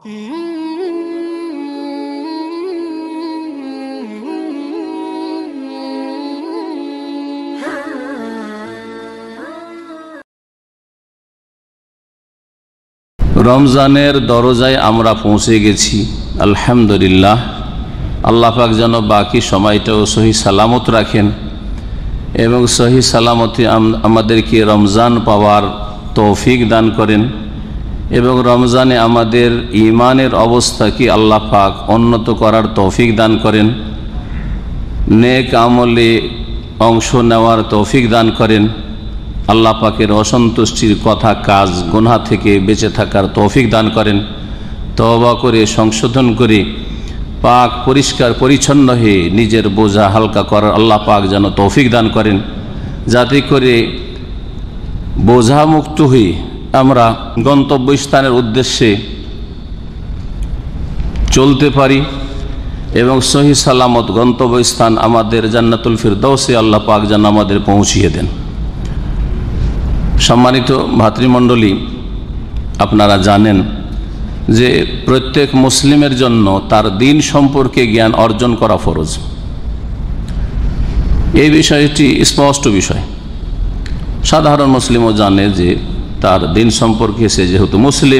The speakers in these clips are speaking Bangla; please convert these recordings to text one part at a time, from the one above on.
রমজানের দরজায় আমরা পৌঁছে গেছি, আলহামদুলিল্লাহ। আল্লাহ পাক যেন বাকি সময়টাও সহি সালামত রাখেন এবং সহি সালামতে আমাদেরকে রমজান পাওয়ার তৌফিক দান করেন এবং রমজানে আমাদের ঈমানের অবস্থাকে আল্লাহ পাক উন্নত করার তৌফিক দান করেন, নেক আমলে অংশ নেওয়ার তৌফিক দান করেন, আল্লাহ পাকের অসন্তুষ্টির কথা কাজ গুনাহ থেকে বেঁচে থাকার তৌফিক দান করেন, তওবা করে সংশোধন করে পাক পরিষ্কার পরিচ্ছন্ন হয়ে নিজের বোঝা হালকা করার আল্লাহ পাক যেন তৌফিক দান করেন, যাতে করে বোঝা মুক্ত হয়ে আমরা গন্তব্যস্থানের উদ্দেশ্যে চলতে পারি এবং সহি সালামত গন্তব্যস্থান আমাদের জান্নাতুল ফিরদাউসে আল্লাহ পাক যেন আমাদের পৌঁছিয়ে দেন। সম্মানিত ভাতৃমণ্ডলী, আপনারা জানেন যে প্রত্যেক মুসলিমের জন্য তার দিন সম্পর্কে জ্ঞান অর্জন করা ফরজ। এই বিষয়টি স্পষ্ট বিষয়। সাধারণ মুসলিমও জানে যে তার দিন সম্পর্কে সে যেহেতু মুসলিম,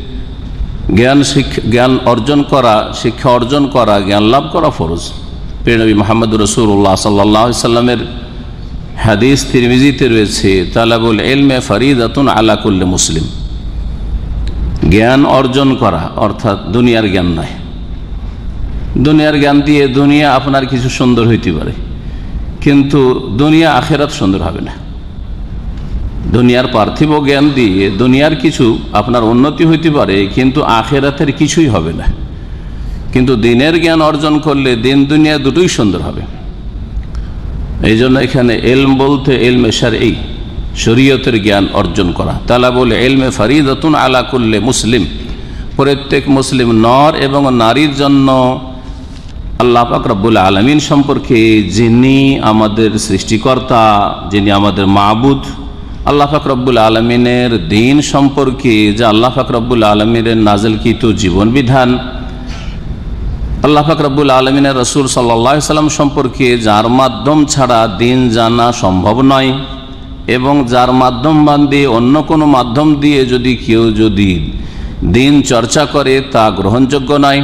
জ্ঞান অর্জন করা, শিক্ষা অর্জন করা, জ্ঞান লাভ করা ফরজ। প্রিয় নবী মুহাম্মদ রাসূলুল্লাহ সাল্লাল্লাহু আলাইহি সাল্লামের হাদিস তিরমিজিতে রয়েছে, তালাবুল ইলমে ফরিদাতুন আলা কুল্লি মুসলিম। জ্ঞান অর্জন করা অর্থাৎ দুনিয়ার জ্ঞান নয়। দুনিয়ার জ্ঞান দিয়ে দুনিয়া আপনার কিছু সুন্দর হইতে পারে, কিন্তু দুনিয়া আখেরাত সুন্দর হবে না। দুনিয়ার পার্থিব জ্ঞান দিয়ে দুনিয়ার কিছু আপনার উন্নতি হইতে পারে, কিন্তু আখেরাতের কিছুই হবে না। কিন্তু দিনের জ্ঞান অর্জন করলে দিন দুনিয়া দুটোই সুন্দর হবে। এই জন্য এখানে ইলম বলতে ইলমে শারঈ, শরীয়তের জ্ঞান অর্জন করা। তালাবুল ইলমে ফরিদাতুন আলা কুল্লি মুসলিম, প্রত্যেক মুসলিম নর এবং নারীর জন্য আল্লাহ পাক রব্বুল আলামিন সম্পর্কে, যিনি আমাদের সৃষ্টিকর্তা, যিনি আমাদের মাবুদ, আল্লাহ পাক রব্বুল আলামিনের দিন সম্পর্কে, যা আল্লাহ পাক রব্বুল আলামিনের নাযিলকৃত জীবন বিধান, আল্লাহ পাক রব্বুল আলামিনের রাসূল সাল্লাল্লাহু আলাইহি সাল্লাম সম্পর্কে, যার মাধ্যম ছাড়া দিন জানা সম্ভব নয় এবং যার মাধ্যম বাদে অন্য কোনো মাধ্যম দিয়ে যদি কেউ দিন চর্চা করে তা গ্রহণযোগ্য নয়,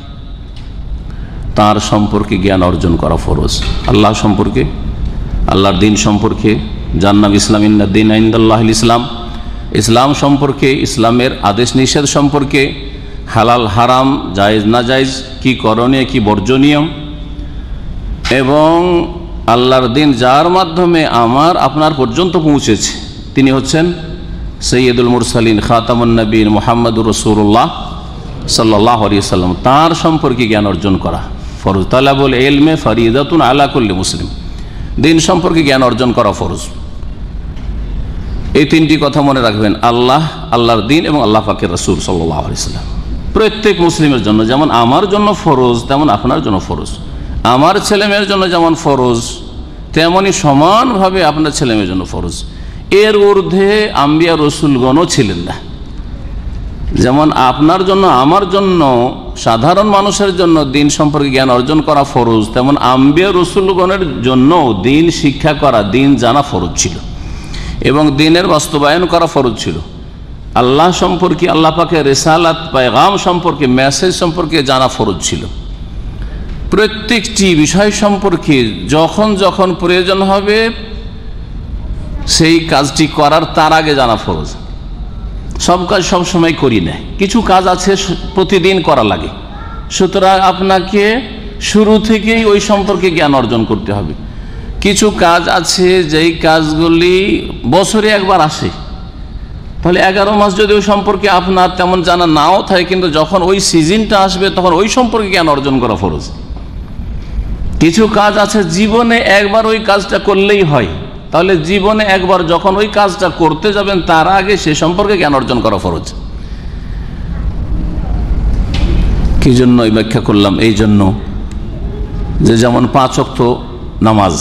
তার সম্পর্কে জ্ঞান অর্জন করা ফরজ। আল্লাহ সম্পর্কে, আল্লাহর দিন সম্পর্কে, যার নাম ইসলাম, ইন্নাদ-দীন ইনদাল্লাহিল ইসলাম, ইসলাম সম্পর্কে, ইসলামের আদেশ নিষেধ সম্পর্কে, হালাল হারাম, জায়েজ না জায়েজ, কি করণীয় কি বর্জনীয়, এবং আল্লাহর দিন যার মাধ্যমে আমার আপনার পর্যন্ত পৌঁছেছে, তিনি হচ্ছেন সৈয়দুল মুরসালিন খাতামুন নবীন মুহাম্মদুর রাসূলুল্লাহ সাল্লাল্লাহু আলাইহি ওয়াসাল্লাম, তার সম্পর্কে জ্ঞান অর্জন করা ফরজ। তালাবুল ইলমে ফরিদাতুন আলা কুল্লি মুসলিম, দিন সম্পর্কে জ্ঞান অর্জন করা ফরজ। এই তিনটি কথা মনে রাখবেন, আল্লাহ, আল্লাহর দিন এবং আল্লাহ পাকের রাসূল সাল্লাল্লাহু আলাইহি ওয়াসাল্লাম। প্রত্যেক মুসলিমের জন্য যেমন আমার জন্য ফরজ, তেমন আপনার জন্য ফরজ। আমার ছেলেমেয়ের জন্য যেমন ফরজ, তেমনি সমানভাবে আপনার ছেলেমেয়ের জন্য ফরজ। এর ঊর্ধ্বে আম্বিয়া রসুলগণও ছিলেন না। যেমন আপনার জন্য, আমার জন্য, সাধারণ মানুষের জন্য দিন সম্পর্কে জ্ঞান অর্জন করা ফরজ, তেমন আম্বিয়া রসুলগণের জন্য দিন শিক্ষা করা, দিন জানা ফরজ ছিল এবং দিনের বাস্তবায়ন করা ফরজ ছিল। আল্লাহ সম্পর্কে, আল্লাহ পাকের রিসালাত, পায়গাম সম্পর্কে, মেসেজ সম্পর্কে জানা ফরজ ছিল। প্রত্যেকটি বিষয় সম্পর্কে যখন যখন প্রয়োজন হবে সেই কাজটি করার তার আগে জানা ফরজ। সব কাজ সব সময় করি না, কিছু কাজ আছে প্রতিদিন করা লাগে, সুতরাং আপনাকে শুরু থেকেই ওই সম্পর্কে জ্ঞান অর্জন করতে হবে। কিছু কাজ আছে যেই কাজগুলি বছরে একবার আসে, তাহলে 11 মাস যদি ওই সম্পর্কে আপনার তেমন জানা নাও থাকে, কিন্তু যখন ওই সিজনটা আসবে তখন ওই সম্পর্কে জ্ঞান অর্জন করা ফরজ। কিছু কাজ আছে জীবনে একবার ওই কাজটা করলেই হয়, তাহলে জীবনে একবার যখন ওই কাজটা করতে যাবেন তার আগে সে সম্পর্কে জ্ঞান অর্জন করা ফরজ। কি জন্য এই ব্যাখ্যা করলাম? এই জন্য যে যেমন 5 ওয়াক্ত নামাজ,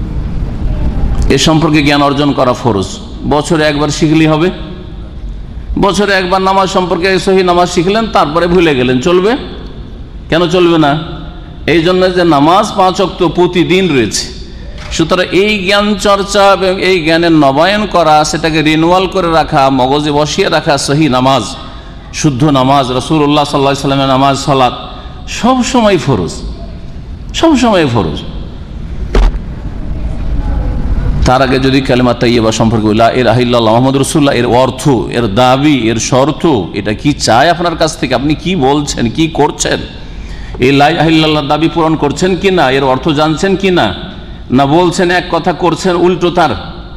এ সম্পর্কে জ্ঞান অর্জন করা ফরজ। বছরে একবার শিখলেই হবে? বছরে একবার নামাজ সম্পর্কে সহি নামাজ শিখলেন, তারপরে ভুলে গেলেন, চলবে? কেন চলবে না? এই জন্য যে নামাজ 5 ওয়াক্ত প্রতিদিন রয়েছে। সুতরাং এই জ্ঞান চর্চা এবং এই জ্ঞানের নবায়ন করা, সেটাকে রিনুয়াল করে রাখা, মগজে বসিয়ে রাখা সহি নামাজ, শুদ্ধ নামাজ, রাসূলুল্লাহ সাল্লাল্লাহু আলাইহি ওয়াসাল্লামের নামাজ, সালাত সবসময় ফরজ, সবসময় ফরজ। তার আগে যদি কালেমা তাইয়্যিবা সম্পর্কে লা ইলাহা ইল্লাল্লাহ মুহাম্মাদুর রাসূলুল্লাহ এর অর্থ, এর দাবি, এর শর্ত, এটা কি চায় আপনার কাছ থেকে, আপনি কি বলছেন, কি করছেন, এই লা ইলাহা ইল্লাল্লাহ দাবি পূরণ করছেন কিনা, এর অর্থ জানছেন কিনা, না বলছেন এক কথা করছেন উল্টো তার।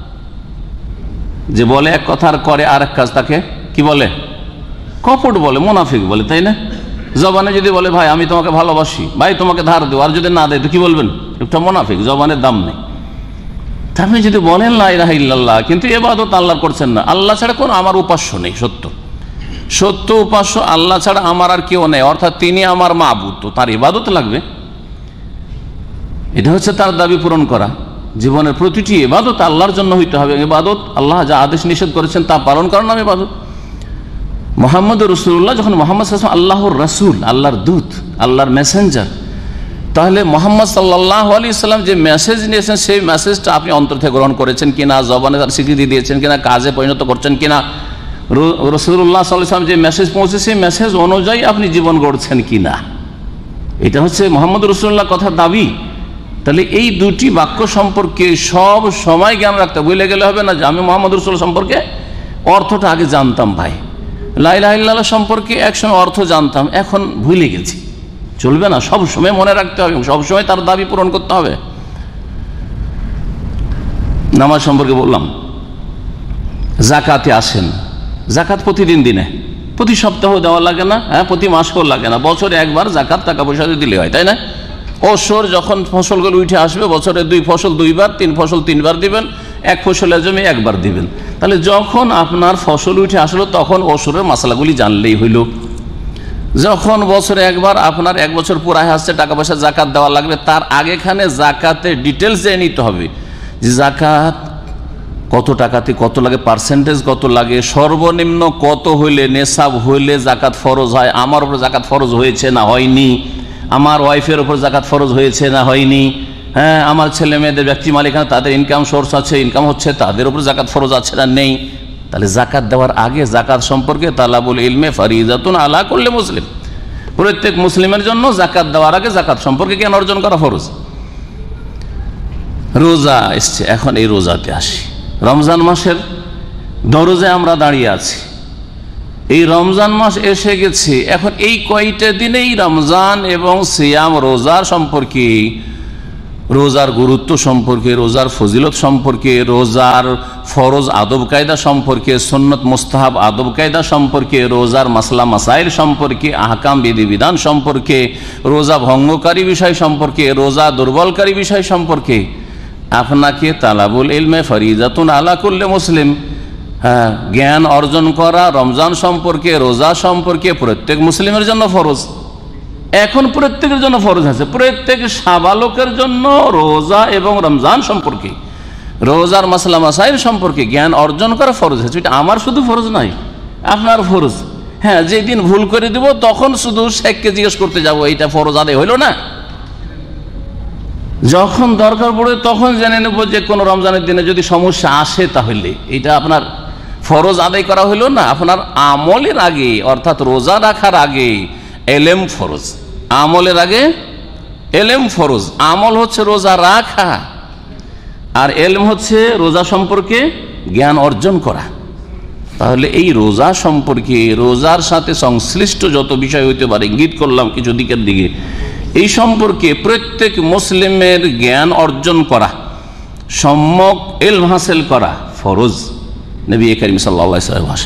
যে বলে এক কথা আর করে আর এক কাজ, তাকে কি বলে? কপট বলে, মুনাফিক বলে, তাই না? জবানে যদি বলে ভাই আমি তোমাকে ভালোবাসি, ভাই তোমাকে ধার দেবো, আর যদি না দেয় তো কি বলবেন? একটা মুনাফিক, জবানের দাম নেই। আপনি যদি বলেন লা ইলাহা ইল্লাল্লাহ কিন্তু ইবাদত আল্লাহর করছেন না, আল্লাহ ছাড়া কোনো আমার উপাস্য নেই, সত্য সত্য উপাস্য আল্লাহ ছাড়া আমার আর কেউ নেই, অর্থাৎ তিনি আমার মাবুদ, তো তার ইবাদত লাগবে। এটা হচ্ছে তার দাবি পূরণ করা। জীবনের প্রতিটি ইবাদত আল্লাহর জন্য হইতে হবে। ইবাদত আল্লাহ যা আদেশ নিষেধ করেছেন তা পালন করার নাম ইবাদত। মুহাম্মদুর রাসূলুল্লাহ, যখন মুহাম্মদ সাল্লাল্লাহু আলাইহি ওয়াসাল্লাম আল্লাহর রাসূল, আল্লাহর দূত, আল্লাহর মেসেঞ্জার, তাহলে মুহাম্মদ সাল্লাল্লাহু আলাইহি ওয়াসাল্লাম যে মেসেজ নিয়েছেন সেই মেসেজটা আপনি অন্তর থেকে গ্রহণ করেছেন কিনা, জবানে তার স্বীকৃতি দিয়েছেন কিনা, কাজে পরিণত করছেন কিনা, রাসূলুল্লাহ সাল্লাল্লাহু আলাইহি ওয়াসাল্লাম যে মেসেজ পৌঁছে সেই মেসেজ অনুযায়ী আপনি জীবন গড়ছেন কিনা, এটা হচ্ছে মুহাম্মদুর রাসূলুল্লাহ কথার দাবি। তাহলে এই দুটি বাক্য সম্পর্কে সব সময় জ্ঞান রাখতে, ভুলে গেলে হবে না যে আমি মুহাম্মদুর রাসূলুল্লাহ সম্পর্কে অর্থটা আগে জানতাম, ভাই লা ইলাহা ইল্লাল্লাহ সম্পর্কে একসময় অর্থ জানতাম, এখন ভুলে গেছি, চলবে না। সব সময় মনে রাখতে হবে, সব সময় তার দাবি পূরণ করতে হবে। নামাজ সম্পর্কে বললাম। জাকাতে আসেন, জাকাত প্রতিদিন দিনে, প্রতি সপ্তাহ দেওয়া লাগে না, হ্যাঁ প্রতি মাসেও লাগে না, বছরে একবার জাকাত টাকা পয়সা দিলে হয়, তাই না? ওসর যখন ফসলগুলো উঠে আসবে, বছরে 2 ফসল 2 বার, 3 ফসল 3 বার দিবেন, 1 ফসলের জমি 1 বার দিবেন। তাহলে যখন আপনার ফসল উঠে আসলো তখন ওসরের মশলাগুলি জানলেই হইল। যখন বছরে একবার আপনার 1 বছর পুরাই আসছে, টাকা পয়সা জাকাত দেওয়া লাগবে, তার আগেখানে জাকাতের ডিটেলস জেনে নিতে হবে যে জাকাত কত টাকাতে কত লাগে, পার্সেন্টেজ কত লাগে, সর্বনিম্ন কত হইলে, নেশাব হইলে জাকাত ফরজ হয়, আমার উপর জাকাত ফরজ হয়েছে না হয়নি, আমার ওয়াইফের উপর জাকাত ফরজ হয়েছে না হয়নি, হ্যাঁ আমার ছেলে মেয়েদের ব্যক্তি মালিকানা, তাদের ইনকাম সোর্স আছে, ইনকাম হচ্ছে, তাদের উপর জাকাত ফরজ আছে না নেই। তাহলে জাকাত দেওয়ার আগে জাকাত সম্পর্কে তালাবুল ইলমে ফারিজাতুন আলা কুল্লি মুসলিম, প্রত্যেক মুসলিমের জন্য জাকাত দেওয়ার আগে জাকাত সম্পর্কে জ্ঞান অর্জন করা ফরজ। রোজা এসছে, এখন এই রোজাতে আসি। রমজান মাসের দরজায় আমরা দাঁড়িয়ে আছি, এই রমজান মাস এসে গেছে। এখন এই কয়টা দিনেই রমজান এবং সিয়াম, রোজার সম্পর্কে, রোজার গুরুত্ব সম্পর্কে, রোজার ফজিলত সম্পর্কে, রোজার ফরজ আদব কায়দা সম্পর্কে, সুন্নত মুস্তাহাব আদব কায়দা সম্পর্কে, রোজার মাসলা মাসাইল সম্পর্কে, আহকাম বিধিবিধান সম্পর্কে, রোজা ভঙ্গকারী বিষয় সম্পর্কে, রোজা দুর্বলকারী বিষয় সম্পর্কে আপনাকে তালাবুল ইলমে ফারিজাতুন আলা কুল্লি মুসলিম, জ্ঞান অর্জন করা রমজান সম্পর্কে, রোজা সম্পর্কে প্রত্যেক মুসলিমের জন্য ফরজ। এখন প্রত্যেকের জন্য ফরজ আছে, প্রত্যেক সাবালকের জন্য রোজা এবং রমজান সম্পর্কে, রোজার মাসলা মাসাইল সম্পর্কে জ্ঞান অর্জন করা ফরজ আছে। এটা আমার শুধু ফরজ নয়, আপনার ফরজ। হ্যাঁ, যেদিন ভুল করে দিব তখন শুধু শেখকে জিজ্ঞেস করতে যাব এইটা ফরজ আদায় হইল না, যখন দরকার পড়ে তখন জেনে নেব যে কোন রমজানের দিনে যদি সমস্যা আসে তাহলে এটা আপনার ফরজ আদায় করা হইল না। আপনার আমলের আগে, অর্থাৎ রোজা রাখার আগে এলেম ফরজ, আমলের আগে এলেম ফরজ। আমল হচ্ছে রোজা রাখা, আর এলম হচ্ছে রোজা সম্পর্কে জ্ঞান অর্জন করা। তাহলে এই রোজা সম্পর্কে, রোজার সাথে সংশ্লিষ্ট যত বিষয় হইতে পারে, ইঙ্গিত করলাম কিছু দিকের দিকে, এই সম্পর্কে প্রত্যেক মুসলিমের জ্ঞান অর্জন করা, সম্যক ইলম হাসিল করা ফরজ, নবী করিম সাল্লাল্লাহু আলাইহি ওয়াসাল্লামের ভাষা।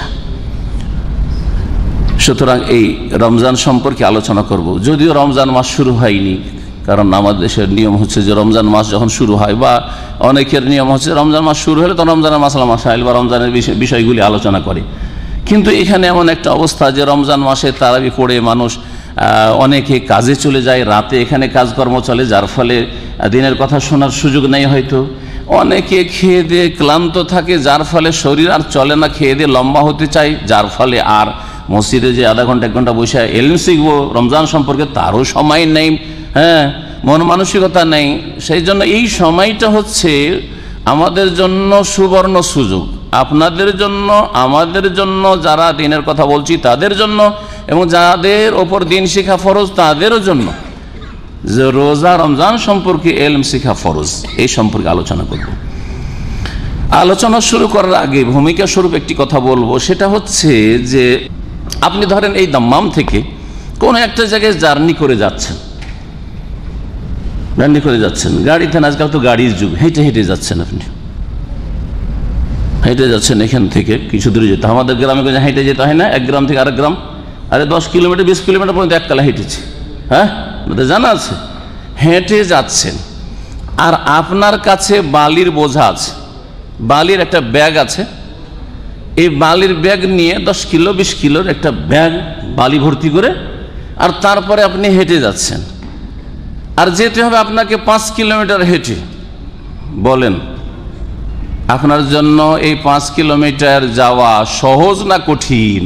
সুতরাং এই রমজান সম্পর্কে আলোচনা করব, যদিও রমজান মাস শুরু হয়নি, কারণ আমাদের দেশের নিয়ম হচ্ছে যে রমজান মাস যখন শুরু হয়, বা অনেকের নিয়ম হচ্ছে রমজান মাস শুরু হলে তো রমজানের মাসলা মাসাইল বা রমজানের বিষয়গুলি আলোচনা করে। কিন্তু এখানে এমন একটা অবস্থা যে রমজান মাসে তারাবি পড়ে মানুষ অনেকে কাজে চলে যায়, রাতে এখানে কাজকর্ম চলে, যার ফলে দিনের কথা শোনার সুযোগ নেই হয়তো, অনেকে খেয়ে দিয়ে ক্লান্ত থাকে, যার ফলে শরীর আর চলে না, খেয়ে দিয়ে লম্বা হতে চাই, যার ফলে আর মসজিদে যে আধা ঘন্টা 1 ঘন্টা বসে এলম শিখবো রমজান সম্পর্কে তারও সময় নেই, মন মানসিকতা নেই। সেই জন্য এই সময়টা হচ্ছে আমাদের জন্য সুবর্ণ সুযোগ, আপনাদের জন্য, আমাদের জন্য, যারা দিনের কথা বলছি তাদের জন্য, এবং যাদের ওপর দিন শিখা ফরজ তাদেরও জন্য, যে রোজা রমজান সম্পর্কে এলম শিখা ফরজ, এই সম্পর্কে আলোচনা করব। আলোচনা শুরু করার আগে ভূমিকা স্বরূপ একটি কথা বলবো, সেটা হচ্ছে যে আপনি ধরেন এই দাম্মাম থেকে কোনো একটা জায়গায় জার্নি করে যাচ্ছেন, গাড়িতে না, আজকাল তো গাড়ির যুগ, হেঁটে হেঁটে যাচ্ছেন, আপনি হেঁটে যাচ্ছেন, এখান থেকে কিছু দূরে যেতে, আমাদের গ্রামে হেঁটে যেতে হয় না, 1 গ্রাম থেকে আরেক গ্রাম, আরে 10 কিলোমিটার 20 কিলোমিটার পর্যন্ত এককালে হেঁটেছি, জানা আছে। হেঁটে যাচ্ছেন আর আপনার কাছে বালির বোঝা আছে, বালির একটা ব্যাগ আছে, এই বালির ব্যাগ নিয়ে 10 কিলো 20 কিলোর একটা ব্যাগ বালি ভর্তি করে, আর তারপরে আপনি হেঁটে যাচ্ছেন, আর যেতে হবে আপনাকে 5 কিলোমিটার হেঁটে। বলেন আপনার জন্য এই 5 কিলোমিটার যাওয়া সহজ না কঠিন?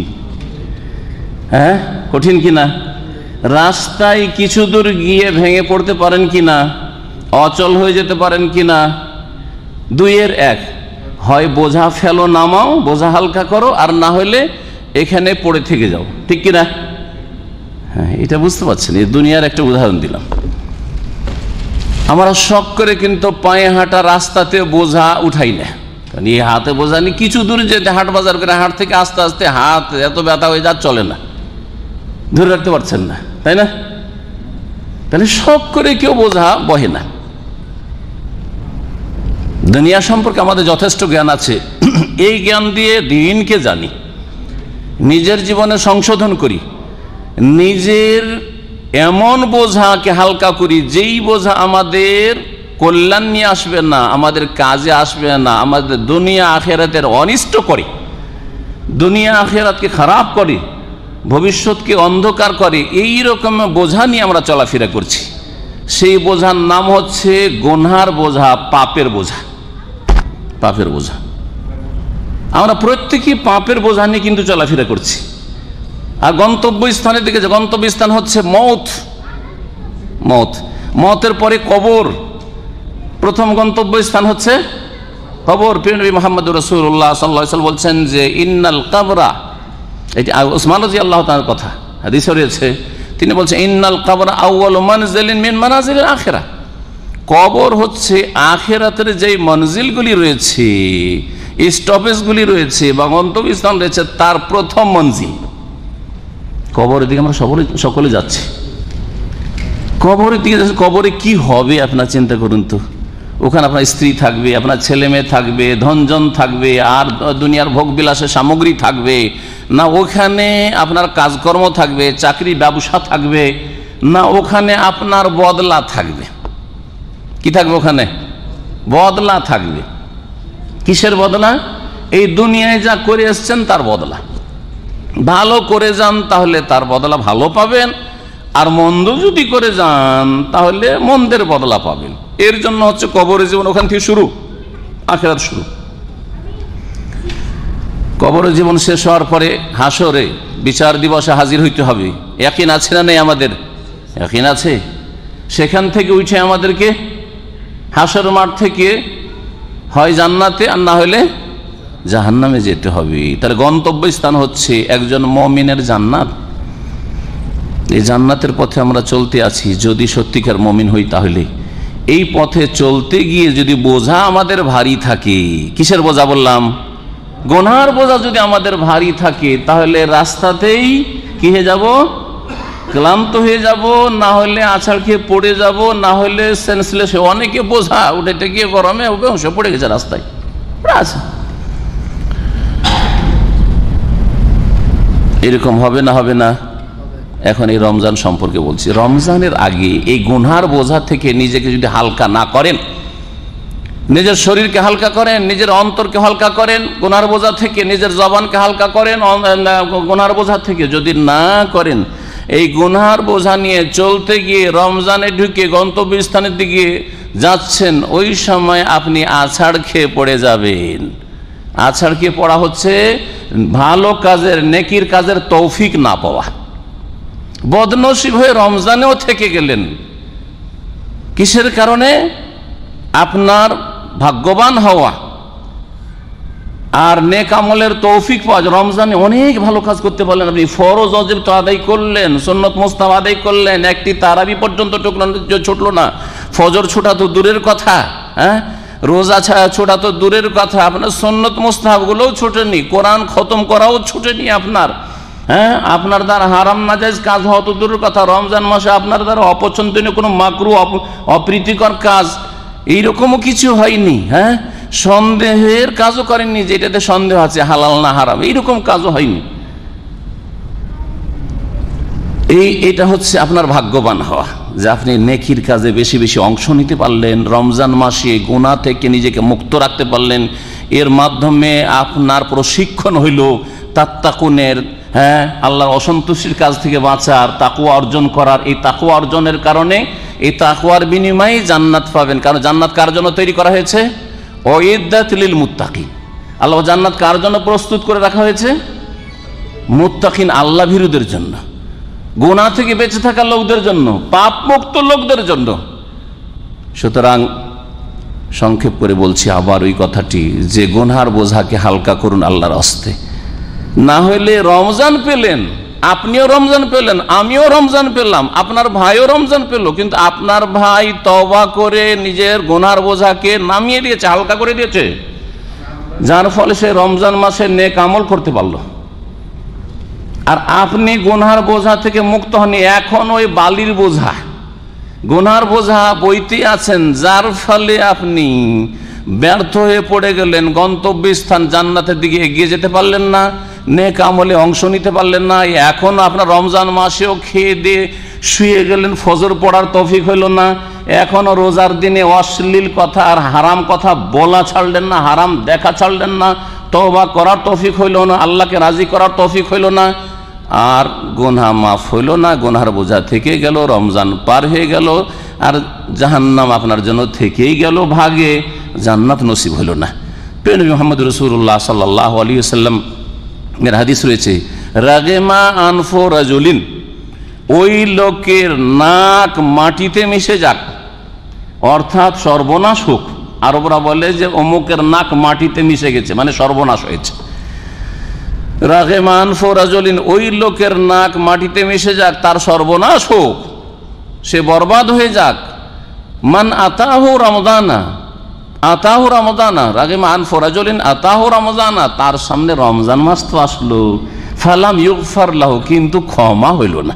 কঠিন কিনা? রাস্তায় কিছু দূর গিয়ে ভেঙে পড়তে পারেন কিনা, অচল হয়ে যেতে পারেন কিনা? 2-এর 1, হয় বোঝা ফেলো নামাও, বোঝা হালকা করো, আর না হলে এখানে পড়ে থেকে যাও, ঠিক কিনা? এটা বুঝতে পারছেন, এই দুনিয়ার একটা উদাহরণ দিলাম। আমরা শখ করে কিন্তু পায়ে হাঁটা রাস্তাতে বোঝা উঠাই না, কারণ এই হাতে বোঝা নিয়ে কিছু দূর যেতে হাট বাজার করে, হাট থেকে আস্তে আস্তে হাত এত ব্যথা হয়ে যা, চলে না, ধরে রাখতে পারছেন না, তাই না? তাহলে শখ করে কেউ বোঝা বহে না। দুনিয়া সম্পর্কে আমাদের যথেষ্ট জ্ঞান আছে, এই জ্ঞান দিয়ে দিনকে জানি, নিজের জীবনে সংশোধন করি, নিজের এমন বোঝাকে হালকা করি যেই বোঝা আমাদের কল্যাণ নিয়ে আসবে না, আমাদের কাজে আসবে না, আমাদের দুনিয়া আখেরাতের অনিষ্ট করে, দুনিয়া আখেরাতকে খারাপ করে, ভবিষ্যৎকে অন্ধকার করে, এই রকম বোঝা নিয়ে আমরা চলাফেরা করছি। সেই বোঝার নাম হচ্ছে গুনহার বোঝা, পাপের বোঝা। পাপের বোঝা, আমরা প্রত্যেকেই পাপের বোঝা নিয়ে কিন্তু চলাফেরা করছি। আর গন্তব্যস্থানের দিকে, গন্তব্যস্থান হচ্ছে মৌত। মৌতের পরে কবর, প্রথম গন্তব্যস্থান হচ্ছে কবর। প্রিয় নবী মুহাম্মদুর রাসূলুল্লাহ সাল্লাল্লাহু আলাইহি ওয়াসাল্লাম বলছেন যে ইন্নাল কবরা, এটি ওসমান রাদিয়াল্লাহু তাআলার কথা, হাদিসে রয়েছে, তিনি বলছেন ইন্নাল কবরা আউয়ালু মানজিলিন মিন মানাজিলিল আখিরাহ, কবর হচ্ছে আখিরাতের যেই মঞ্জিলগুলি রয়েছে, স্টপেজগুলি রয়েছে বা গন্তব্যস্থান রয়েছে, তার প্রথম মঞ্জিল। কবরের দিকে আমরা সকলে যাচ্ছি, কবরের দিকে যাচ্ছি। কবরে কি হবে আপনার চিন্তা করুন তো। ওখানে আপনার স্ত্রী থাকবে, আপনার ছেলে মেয়ে থাকবে, ধনজন থাকবে, আর দুনিয়ার ভোগ বিলাসের সামগ্রী থাকবে না? ওখানে আপনার কাজকর্ম থাকবে, চাকরি ব্যবসা থাকবে না? ওখানে আপনার বদলা থাকবে। কি থাকবে ওখানে? বদলা থাকবে। কিসের বদলা? এই দুনিয়ায় যা করে এসছেন তার বদলা। ভালো করে যান তাহলে তার বদলা ভালো পাবেন, আর মন্দ যদি করে যান তাহলে মন্দের বদলা পাবেন। এর জন্য হচ্ছে কবরের জীবন, ওখান থেকে শুরু, আখিরাত শুরু। কবরের জীবন শেষ হওয়ার পরে হাসরে বিচার দিবসে হাজির হইতে হবে। ইয়াকিন আছে না নেই? আমাদের ইয়াকিন আছে। সেখান থেকে উঠে আমাদেরকে হাসর মাঠ থেকে হয় জান্নাতে আর না হলে জাহান্নামে যেতে হবে। তাহলে গন্তব্যস্থান হচ্ছে একজন মুমিনের জান্নাত। এই জান্নাতের পথে আমরা চলতে আছি। যদি সত্যিকার মুমিন হই তাহলে এই পথে চলতে গিয়ে যদি বোঝা আমাদের ভারী থাকে, কিসের বোঝা বললাম? গুনার বোঝা যদি আমাদের ভারী থাকে তাহলে রাস্তাতেই কি হয়ে যাব? ক্লান্ত হয়ে যাব, না হলে আছাড় খেয়ে পড়ে যাব, না হলে সেন্সলেস। অনেকে বোঝা উঠে গিয়ে গরমে অংশ পড়ে গেছে রাস্তায়। আচ্ছা, এরকম হবে না? হবে না? এখন এই রমজান সম্পর্কে বলছি। রমজানের আগে এই গুনহার বোঝা থেকে নিজেকে যদি হালকা না করেন, নিজের শরীরকে হালকা করেন, নিজের অন্তরকে হালকা করেন গুনহার বোঝা থেকে, নিজের জবানকে হালকা করেন গুনহার বোঝা থেকে, যদি না করেন এই গুনার বোঝা নিয়ে চলতে গিয়ে রমজানে ঢুকে গন্তব্যস্থানের দিকে যাচ্ছেন, ওই সময় আপনি আছাড় খেয়ে পড়ে যাবেন। আছাড় খেয়ে পড়া হচ্ছে ভালো কাজের, নেকির কাজের তৌফিক না পাওয়া। বদনসিব হয়ে রমজানেও থেকে গেলেন, কিসের কারণে? আপনার ভাগ্যবান হওয়া আর নেক আমলের তৌফিক পাওয়া। রমজানে অনেক ভালো কাজ করতে পারলেন, আপনি ফরজ ওয়াজিব তো আদায় করলেন, সুন্নত মুস্তাহাব আদায় করলেন, একটি তারাবি পর্যন্ত ছুটলো না, ফজর ছোটা তো দূরের কথা, হ্যাঁ, রোজা ছোটা তো দূরের কথা, আপনার সুন্নত মুস্তাহাব গুলোও ছুটেনি, কোরআন খতম করাও ছুটেনি আপনার, হ্যাঁ, আপনার দ্বারা হারাম নাজায়েজ কাজ হওয়া তো দূরের কথা, রমজান মাসে আপনার দ্বারা অপছন্দনীয় কোনো মাকরু অপ্রীতিকর কাজ এইরকমও কিছু হয়নি, হ্যাঁ, সন্দেহের কাজও করেননি যেটাতে সন্দেহ আছে হালাল না হারাম, এইরকম কাজও হয়নি। এটা হচ্ছে আপনার ভাগ্যবান হওয়া, যে আপনি নেকির কাজে বেশি বেশি অংশ নিতে পারলেন, রমজান মাসে গুনাহ থেকে নিজেকে মুক্ত রাখতে পারলেন, এর মাধ্যমে আপনার প্রশিক্ষণ হইল তাত্তাকুনের, হ্যাঁ, আল্লাহর অসন্তুষ্টির কাজ থেকে বাঁচার, তাকওয়া অর্জন করার। এই তাকওয়া অর্জনের কারণে, এই তাকওয়ার বিনিময়ে জান্নাত পাবেন। কারণ জান্নাত কার জন্য তৈরি করা হয়েছে? উইদ্দাত লিল মুত্তাকিন। আল্লাহ জান্নাত কার জন্য প্রস্তুত করে রাখা হয়েছে? মুত্তাকিন, আল্লাহ ভীরুদের জন্য, গুনাহ থেকে বেঁচে থাকা লোকদের জন্য, পাপ মুক্ত লোকদের জন্য। সুতরাং সংক্ষেপ করে বলছি আবার ওই কথাটি, যে গুনার বোঝাকে হালকা করুন আল্লাহর হস্তে। না হইলে রমজান পেলেন, আপনিও রমজান পেলেন, আমিও রমজান পেলাম, আপনার ভাইও রমজান পেল, কিন্তু আপনার ভাই তওবা করে নিজের গুনার বোঝাকে নামিয়ে দিয়েছে, হালকা করে দিয়েছে, যার ফলে সে রমজান মাসে নেক আমল করতে পারলো। আর আপনি গুনার বোঝা থেকে মুক্ত হননি, এখন ওই বালির বোঝা, গুনার বোঝা বইতে আছেন, যার ফলে আপনি ব্যর্থ হয়ে পড়ে গেলেন, গন্তব্যস্থান জান্নাতের দিকে এগিয়ে যেতে পারলেন না, নেক আমলে অংশ নিতে পারলেন না। এখন আপনার রমজান মাসেও খেয়ে দিয়ে শুয়ে গেলেন, ফজর পড়ার তৌফিক হইল না, এখনো রোজার দিনে অশ্লীল কথা আর হারাম কথা বলা ছাড়লেন না, হারাম দেখা ছাড়লেন না, তওবা করার তৌফিক হইল না, আল্লাহকে রাজি করার তৌফিক হইল না, আর গুনাহ মাফ হইল না, গুনার বোঝা থেকে গেল, রমজান পার হয়ে গেল, আর জাহান্নাম আপনার জন্য থেকেই গেল ভাগে, জান্নাত নসিব হইল না। প্রিয় নবী মুহাম্মদ রাসূলুল্লাহ সাল্লাল্লাহু আলাইহি ওয়াসাল্লাম এর হাদিস রয়েছে, রাগেমা আনফু রাজুলিন, ওই লোকের নাক মাটিতে মিশে যাক, অর্থাৎ সর্বনাশ হোক। আরবরা বলে যে অমুকের নাক মাটিতে মিশে গেছে, মানে সর্বনাশ হয়েছে। রাগেমা আনফু রাজুলিন, ওই লোকের নাক মাটিতে মিশে যাক, তার সর্বনাশ হোক, সে বরবাদ হয়ে যাক। মান আতাহু রমজানা, আতাহু রমজানা, রাগেমা আনফু রাজুলিন আতাহু রমজানা, তার সামনে রমজান মাস তো আসলো, ফালাম ইউগফার লাহু, কিন্তু ক্ষমা হইল না,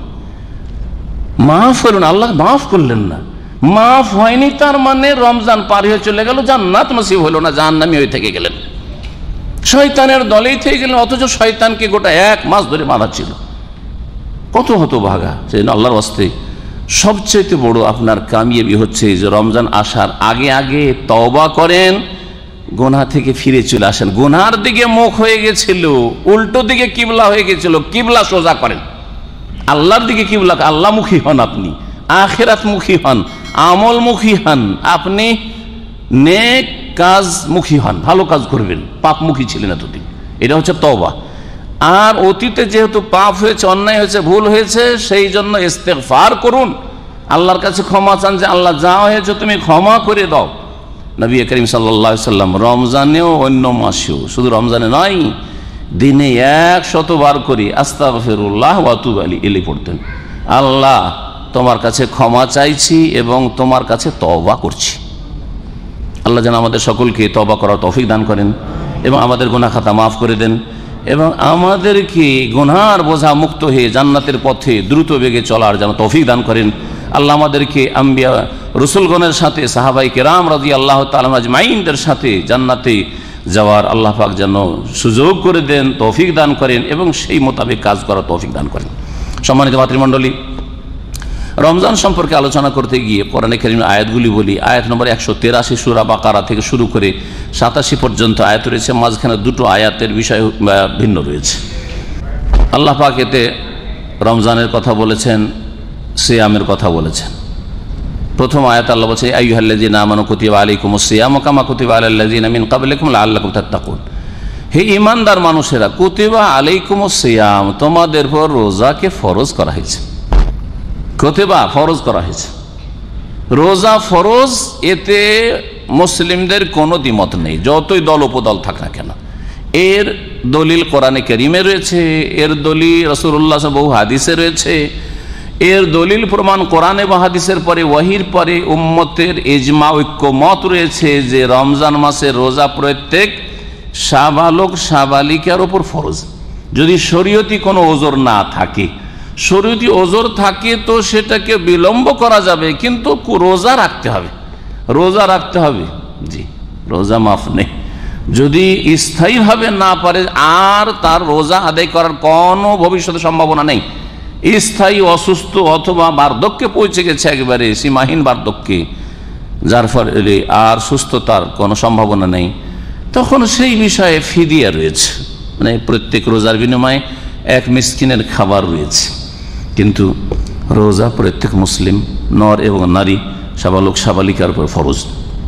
মাফ হইল না, আল্লাহ মাফ করলেন না, মাফ হয়নি, তার মানে রমজান পার হয়ে চলে গেল, জান্নাত নসিব হইল না, জাহান্নামী হয়ে থেকে গেলেন, শয়তানের দলেই থেকে গেলেন। অথচ শয়তানকে গোটা এক মাস ধরে বাঁধা ছিল, কত হতভাগা। সেজন্য আল্লাহর ওয়াস্তে সবচেয়ে বড় আপনার কামিয়াবি হচ্ছে যে রমজান আসার আগে আগে তওবা করেন, গুনাহ থেকে ফিরে চলে আসেন। গুনার দিকে মুখ হয়ে গেছিল, উল্টো দিকে কিবলা হয়ে গেছিল, কিবলা সোজা করেন, আল্লাহর দিকে কিবলা, আল্লাহমুখী হন, আপনি আখিরাতমুখী হন, আমলমুখী হন, আপনি নেক কাজমুখী হন, ভালো কাজ করবেন, পাপমুখী ছিলেন এতদিন। এটা হচ্ছে তওবা। আর অতীতে যেহেতু পাপ হয়েছে, অন্যায় হয়েছে, ভুল হয়েছে, সেই জন্য ইস্তেগফার করুন, আল্লাহর কাছে ক্ষমা চান, যে আল্লাহ যা হয়েছে তুমি ক্ষমা করে দাও। নবী করিম সাল্লাল্লাহু আলাইহি ওয়াসাল্লাম রমজানেও অন্য মাসেও, শুধু রমজানে নয়, দিনে 100 বার করে আস্তাগফিরুল্লাহ ওয়া আতুবু ইলাইহি পড়তেন। আল্লাহ তোমার কাছে ক্ষমা চাইছি এবং তোমার কাছে তওবা করছি। আল্লাহ যেন আমাদের সকলকে তওবা করার তৌফিক দান করেন এবং আমাদের গুনাহ খাতা মাফ করে দেন এবং আমাদেরকে গুনার বোঝা মুক্ত হয়ে জান্নাতের পথে দ্রুত বেগে চলার যেন তৌফিক দান করেন। আল্লাহ আমাদেরকে আম্বিয়া রসুলগণের সাথে সাহাবাই কেরাম রাদিয়াল্লাহু তাআলা আজমাইনদের সাথে জান্নাতে যাওয়ার আল্লাহ পাক যেন সুযোগ করে দেন, তৌফিক দান করেন এবং সেই মোতাবেক কাজ করার তৌফিক দান করেন। সম্মানিত মাতৃমণ্ডলী, রমজান সম্পর্কে আলোচনা করতে গিয়ে কোরআনে কারীমের আয়াতগুলি বলি। আয়াত নম্বর 183 সূরা বাকারা থেকে শুরু করে 87 পর্যন্ত আয়াত রয়েছে, মাঝখানে দুটো আয়াতের বিষয় ভিন্ন রয়েছে। আল্লাহ পাক এতে রমজানের কথা বলেছেন, সিয়ামের কথা বলেছেন। প্রথম আয়াত আল্লাহ বলছে আইয়ুহাল্লাযীনা আমানু কুতিবা আলাইকুমুস সিয়ামু কামা কুতিবা আলাল লাযীনা মিন ক্বাবলিকুম লাআল্লাকুম তাত্তাকুন। হে ঈমানদার মানুষেরা, কুতিবা আলাইকুমুস সিয়াম, তোমাদের উপর রোজাকে ফরজ করা হয়েছে। কুতিবা ফরজ করা হয়েছে, রোজা ফরজ, এতে মুসলিমদের কোনো দ্বিমত নেই, যতই দল উপদল থাক না কেন। এর দলিল কোরআনে কারীমে রয়েছে, এর দলিল রাসূলুল্লাহ বহু হাদিসে রয়েছে, এর দলিল প্রমাণ কোরআন এবং হাদিসের পরে ওয়াহির পরে উম্মতের ইজমা ঐক্যমত রয়েছে যে রমজান মাসে রোজা প্রত্যেক সাবালক সাবালিকার উপর ফরজ। যদি শরীয়তি কোনো ওজর না থাকে, শরীয়তি ওজর থাকে তো সেটাকে বিলম্ব করা যাবে, কিন্তু রোজা রাখতে হবে, রোজা রাখতে হবে। জি, রোজা মাফ নেই। যদি স্থায়ীভাবে না পারে আর তার রোজা আদায় করার কোনো ভবিষ্যতে সম্ভাবনা নেই, স্থায়ী অসুস্থ অথবা বার্ধক্যে পৌঁছে গেছে, একেবারে সীমাহীন বার্ধক্যে, যার ফলে আর সুস্থতার কোনো সম্ভাবনা নেই, তখন সেই বিষয়ে ফিদিয়া রয়েছে, মানে প্রত্যেক রোজার বিনিময়ে এক মিসকিনের খাবার রয়েছে। কিন্তু রোজা প্রত্যেক মুসলিম নর এবং নারী, সাবালক সাবালিকার উপর ফরজ।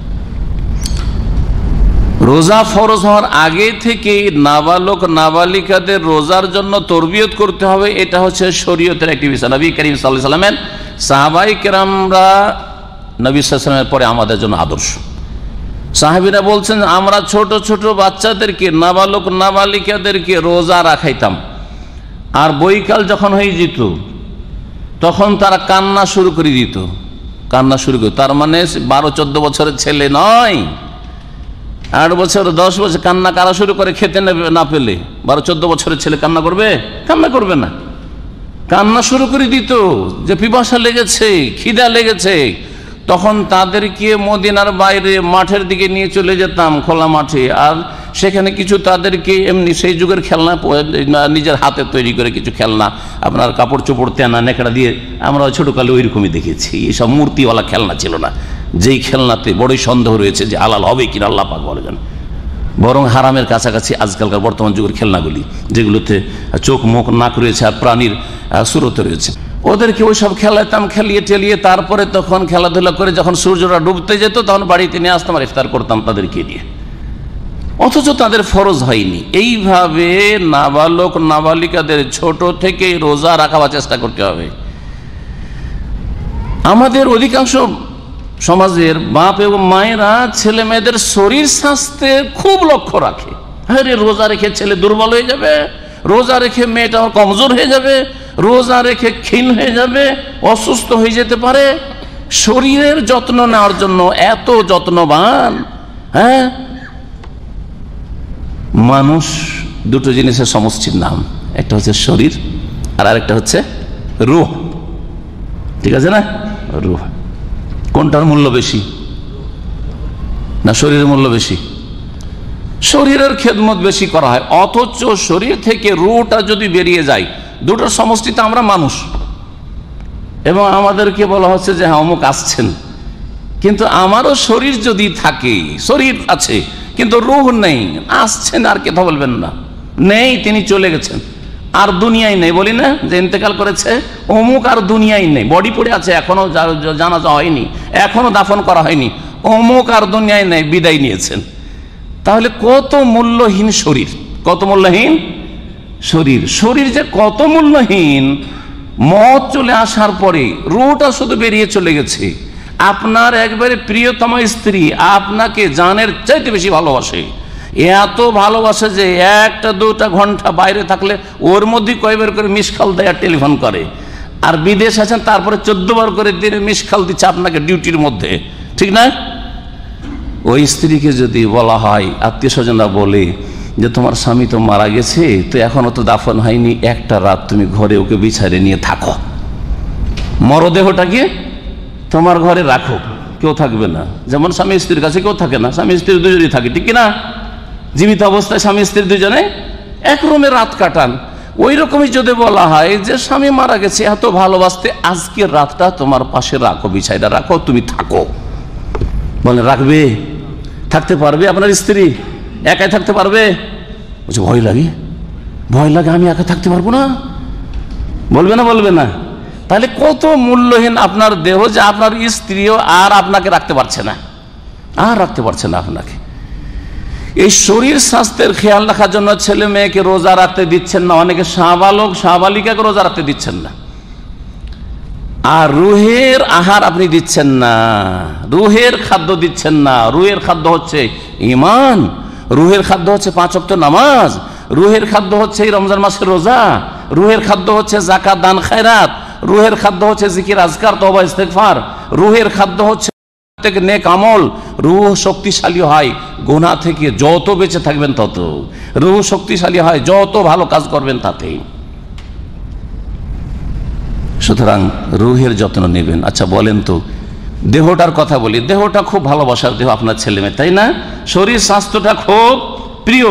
রোজা ফরজ হওয়ার আগে থেকে নাবালক নাবালিকাদের রোজার জন্য তরবিয়ত করতে হবে, এটা হচ্ছে শরীয়তের একটি বিষয়। নবী করিম সাল্লাল্লাহু আলাইহি ওয়াসাল্লামের সাহাবায়ে কেরামরা নবী সাল্লাল্লাহু আলাইহি ওয়াসাল্লামের পরে আমাদের জন্য আদর্শ। সাহাবীরা বলছেন, আমরা ছোট ছোট বাচ্চাদেরকে, নাবালক নাবালিকাদেরকে রোজা রাখাইতাম, আর বৈকাল যখন হয়ে যেত তখন তারা কান্না শুরু করে দিত, কান্না শুরু করে, তার মানে 12-14 বছরের ছেলে নয়, 8 বছর 10 বছর কান্না কারা শুরু করে খেতে না পেলে। 12-14 বছরের ছেলে কান্না করবে? কান্না করবে না, কান্না শুরু করে দিত যে পিপাসা লেগেছে, খিদা লেগেছে। তখন তাদেরকে মদিনার বাইরে মাঠের দিকে নিয়ে চলে যেতাম, খোলা মাঠে, আর সেখানে কিছু তাদেরকে এমনি সেই যুগের খেলনা, নিজের হাতে তৈরি করে কিছু খেলনা, আপনার কাপড় চোপড় তেনা নেকড়া দিয়ে, আমরা ছোটকালে ওইরকমই দেখেছি। এসব মূর্তিওয়ালা খেলনা ছিল না, যেই খেলনাতে বড়ই সন্দেহ রয়েছে যে হালাল হবে কিনা আল্লাহ পাক বলেন, বরং হারামের কাছাকাছি আজকালকার বর্তমান যুগের খেলনাগুলি, যেগুলোতে চোখ মুখ নাক রয়েছে আর প্রাণীর সুরত রয়েছে, ওদেরকে ওইসব খেলাতাম, খেলিয়ে টেলিয়ে তারপরে তখন খেলাধুলা করে যখন সূর্যটা ডুবতে যেত তখন বাড়িতে নিয়ে আসতাম, আর ইফতার করতাম তাদেরকে দিয়ে, অথচ তাদের ফরজ হয়নি। এইভাবে নাবালক নাবালিকাদের ছোট থেকে রোজা রাখাবার চেষ্টা করতে হবে। আমাদের অধিকাংশ সমাজের বাপ এবং মায়েরা ছেলে মেয়েদের শরীর স্বাস্থ্যের খুব লক্ষ্য রাখে। আরে রোজা রেখে ছেলে দুর্বল হয়ে যাবে, রোজা রেখে মেয়েটা কমজোর হয়ে যাবে, রোজা রেখে ক্ষীণ হয়ে যাবে, অসুস্থ হয়ে যেতে পারে। শরীরের যত্ন নেওয়ার জন্য এত যত্নবান। হ্যাঁ, মানুষ দুটো জিনিসের সমষ্টির নাম, একটা হচ্ছে শরীর আর আরেকটা হচ্ছে রূহ। ঠিক আছে না? রূহ। কোনটার মূল্য বেশি? না শরীরের মূল্য বেশি? শরীরের খেদমত বেশি করা হয়, অথচ শরীর থেকে রূহটা যদি বেরিয়ে যায়, দুটোর সমষ্টিতে আমরা মানুষ, এবং আমাদেরকে বলা হচ্ছে যে হ্যাঁ অমুক আসছেন, কিন্তু আমারও শরীর যদি থাকে, শরীর আছে কিন্তু রূহ নেই, আসছেন আর কথা বলবেন না, নেই, তিনি চলে গেছেন, আর দুনিয়ায় নেই, বলি না যে ইন্তেকাল করেছে অমুক, আর দুনিয়ায় নেই, বডি পড়ে আছে, এখনো জানাজা হয়নি, এখনো দাফন করা হয়নি, অমুক আর দুনিয়ায় নেই, বিদায় নিয়েছেন। তাহলে কত মূল্যহীন শরীর, কত মূল্যহীন শরীর, শরীর যে কত মূল্যহীন। মত চলে আসার পরে রূহটা শুধু বেরিয়ে চলে গেছে। আপনার একবারে প্রিয়তমা স্ত্রী আপনাকে জানের চাইতে বেশি ভালোবাসে, এত ভালোবাসে যে 1-2 ঘন্টা বাইরে থাকলে ওর মধ্যে কয়বার করে মিস কল দেয় আর টেলিফোন করে, আর বিদেশ আছেন তারপরে 14 বার করে দিনে মিস কল দিচ্ছে আপনাকে ডিউটির মধ্যে, ঠিক না? ওই স্ত্রীকে যদি বলা হয়, আত্মীয় স্বজনরা বলে যে তোমার স্বামী তো মারা গেছে, তো এখনো তো দাফন হয়নি, একটা রাত তুমি ঘরে ওকে বিছারে নিয়ে থাকো, মরদেহটাকে তোমার ঘরে রাখো, কেউ থাকবে না। যেমন স্বামী স্ত্রীর কাছে কেউ থাকে না, স্বামী স্ত্রী দুজনেই থাকে, ঠিক কিনা? জীবিত অবস্থায় স্বামী স্ত্রী দুজনে এক রুমে রাত কাটান। ওই রকমই যদি বলা হয় যে স্বামী মারা গেছে, এত ভালোবাসতে, আজকের রাতটা তোমার পাশে রাখো, বিছাইটা রাখো, তুমি থাকো, বলে রাখবে? থাকতে পারবে আপনার স্ত্রী? একাই থাকতে পারবে? বলছে ভয় লাগে, ভয় লাগে, আমি একা থাকতে পারবো না। বলবে না? বলবে না? তাহলে কত মূল্যহীন আপনার দেহ যে আপনার স্ত্রীও আর আপনাকে রাখতে পারছে না, আর রাখতে পারছে না আপনাকে। এই শরীর স্বাস্থ্যের খেয়াল রাখার জন্য ছেলে মেয়েকে রোজা রাখতে দিচ্ছেন না, অনেকে শাহবালক শাহবালিকাকে রোজা রাখতে দিচ্ছেন না। আর রুহের আহার আপনি দিচ্ছেন না, রুহের খাদ্য দিচ্ছেন না। রুহের খাদ্য হচ্ছে ঈমান, রুহের খাদ্য হচ্ছে 5 ওয়াক্ত নামাজ, রুহের খাদ্য হচ্ছে এই রমজান মাসের রোজা, রুহের খাদ্য হচ্ছে যাকাত দান খায়রাত, রুহের খাদ্য হচ্ছে জিকির আজকার তওবা ইস্তেগফার, রুহের খাদ্য হচ্ছে নেক আমল। রুহ শক্তিশালী হয় গুনাহ থেকে, যত বেঁচে থাকবেন তত। রুহ শক্তিশালী হয় যত ভালো কাজ করবেন তাতেই। সুতরাং রুহের যত্ন নেবেন। আচ্ছা বলেন তো, দেহটার কথা বলি, দেহটা খুব ভালোবাসার দেহ আপনার ছেলে মেয়ে, তাই না? শরীর স্বাস্থ্যটা খুব প্রিয়।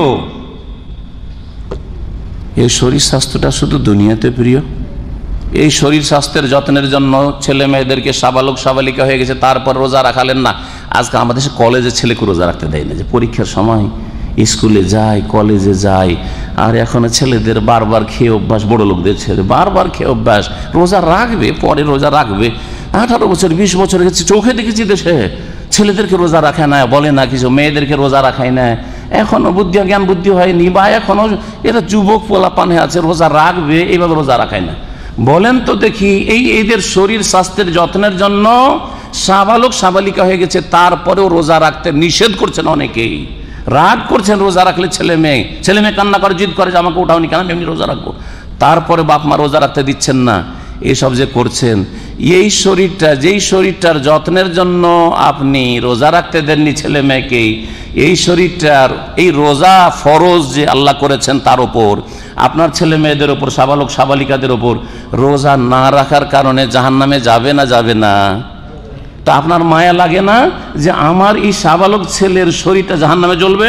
এই শরীর স্বাস্থ্যটা শুধু দুনিয়াতে প্রিয়? এই শরীর স্বাস্থ্যের যত্নের জন্য ছেলে মেয়েদেরকে সাবালক সাবালিকা হয়ে গেছে, তারপর রোজা রাখালেন না। আজকে আমাদের দেশে কলেজে ছেলেকে রোজা রাখতে দেয় না, যে পরীক্ষার সময় স্কুলে যায়, কলেজে যায়। আর এখন ছেলেদের বারবার খেয়ে অভ্যাস, বড় লোকদের ছেলে বারবার খেয়ে অভ্যাস, রোজা রাখবে পরে রোজা রাখবে। 18 বছর 20 বছর গেছে, চোখে দেখেছি দেশে ছেলেদেরকে রোজা রাখে না, বলে না কিছু, মেয়েদেরকে রোজা রাখায় না। এখনো বুদ্ধি জ্ঞান বুদ্ধি হয়নি, বা এখনো এরা যুবক পোলাপান হয়ে আছে, রোজা রাখবে, এইভাবে রোজা রাখায় না। বলেন তো দেখি, এদের শরীর স্বাস্থ্যের যত্নের জন্য সাবালক সাবালিকা হয়ে গেছে, তারপরেও রোজা রাখতে নিষেধ করছেন অনেকেই, রাগ করছেন রোজা রাখলে। ছেলে মেয়ে কান্না করে, জিদ করে যে আমাকে উঠাওনি কেন, আমি এমনি রোজা রাখবো। তারপরে বাপ মা রোজা রাখতে দিচ্ছেন না। এসব যে করছেন, এই শরীরটা, যেই শরীরটার যত্নের জন্য আপনি রোজা রাখতে দেননি ছেলে মেয়েকে, এই শরীরটার এই রোজা ফরজ যে আল্লাহ করেছেন তার উপর, আপনার ছেলে মেয়েদের ওপর, সাবালক সাবালিকাদের ওপর রোজা না রাখার কারণে জাহান্নামে যাবে না? যাবে না? তা আপনার মায়া লাগে না যে আমার এই সাবালক ছেলের শরীরটা জাহান্নামে জ্বলবে,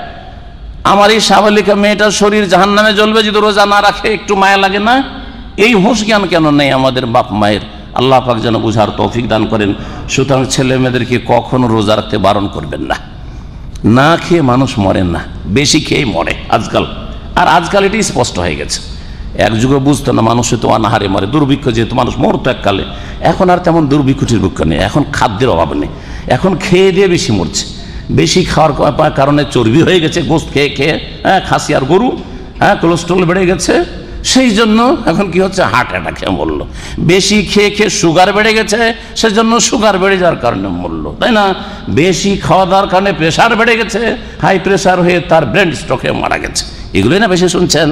আমার এই সাবালিকা মেয়েটার শরীর জাহান্নামে জ্বলবে যদি রোজা না রাখে? একটু মায়া লাগে না? এই হুঁশ জ্ঞান কেন নেই আমাদের বাপ মায়ের? আল্লাহ পাক যেন বুঝার তৌফিক দান করেন। সুতরাং ছেলে মেয়েদেরকে কখনো রোজা রাখতে বারণ করবেন না। না খেয়ে মানুষ মরেন না, বেশি খেয়ে মরে আজকাল। আর আজকাল এটি স্পষ্ট হয়ে গেছে, এক যুগে বুঝতো না, মানুষ তো অনাহারে মরে, দুর্ভিক্ষ যেহেতু মানুষ মরতো এককালে, এখন আর তেমন দুর্ভিক্ষ টির্ভিক্ষ নেই, এখন খাদ্যের অভাব নেই, এখন খেয়ে দিয়ে বেশি মরছে। বেশি খাওয়ার কারণে চর্বি হয়ে গেছে, গোস্ত খেয়ে খেয়ে, খাসি আর গরু, কোলেস্ট্রল বেড়ে গেছে, সেই জন্য এখন কি হচ্ছে, হার্ট অ্যাটাক খেয়ে মরল। বেশি খেয়ে খেয়ে সুগার বেড়ে গেছে, সেই জন্য সুগার বেড়ে যাওয়ার কারণে মরল, তাই না? বেশি খাওয়া দাওয়ার কারণে প্রেশার বেড়ে গেছে, হাই প্রেশার হয়ে তার ব্রেন স্ট্রোক হয়ে মারা গেছে। এগুলোই না বেশি শুনছেন।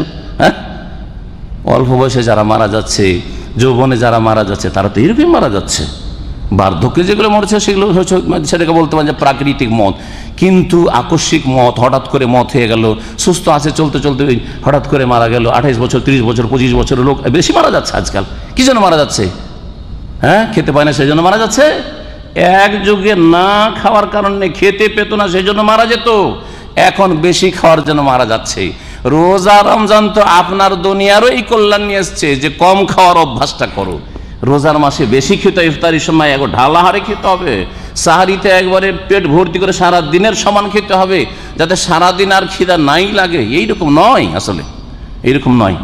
অল্প বয়সে যারা মারা যাচ্ছে, যৌবনে যারা মারা যাচ্ছে, তারা তো এরকমই মারা যাচ্ছে। বার্ধক্যে যেগুলো মরছে সেগুলো হচ্ছে, সেটাকে বলতে পারেন যে প্রাকৃতিক মত। কিন্তু আকস্মিক মত, হঠাৎ করে মত হয়ে গেল, সুস্থ আছে চলতে চলতে হঠাৎ করে মারা গেল, 28 বছর 30 বছর 25 বছরের লোক বেশি মারা যাচ্ছে আজকাল। কি জন্য মারা যাচ্ছে? খেতে পায় না সেই জন্য মারা যাচ্ছে। এক যুগে না খাওয়ার কারণে, খেতে পেত না সেই জন্য মারা যেত, এখন বেশি খাওয়ার জন্য মারা যাচ্ছে। রোজা রমজান তো আপনার দুনিয়ারও এই কল্যাণ নিয়ে এসছে যে কম খাওয়ার অভ্যাসটা করো। রোজার মাসে বেশি খেতে, ইফতারির সময় একবার ঢালা হারে খেতে হবে, সাহারিতে একবারে পেট ভর্তি করে সারা দিনের সমান খেতে হবে, যাতে সারাদিন আর খিদা নাই লাগে। এইরকম নয়, আসলে এইরকম নয়।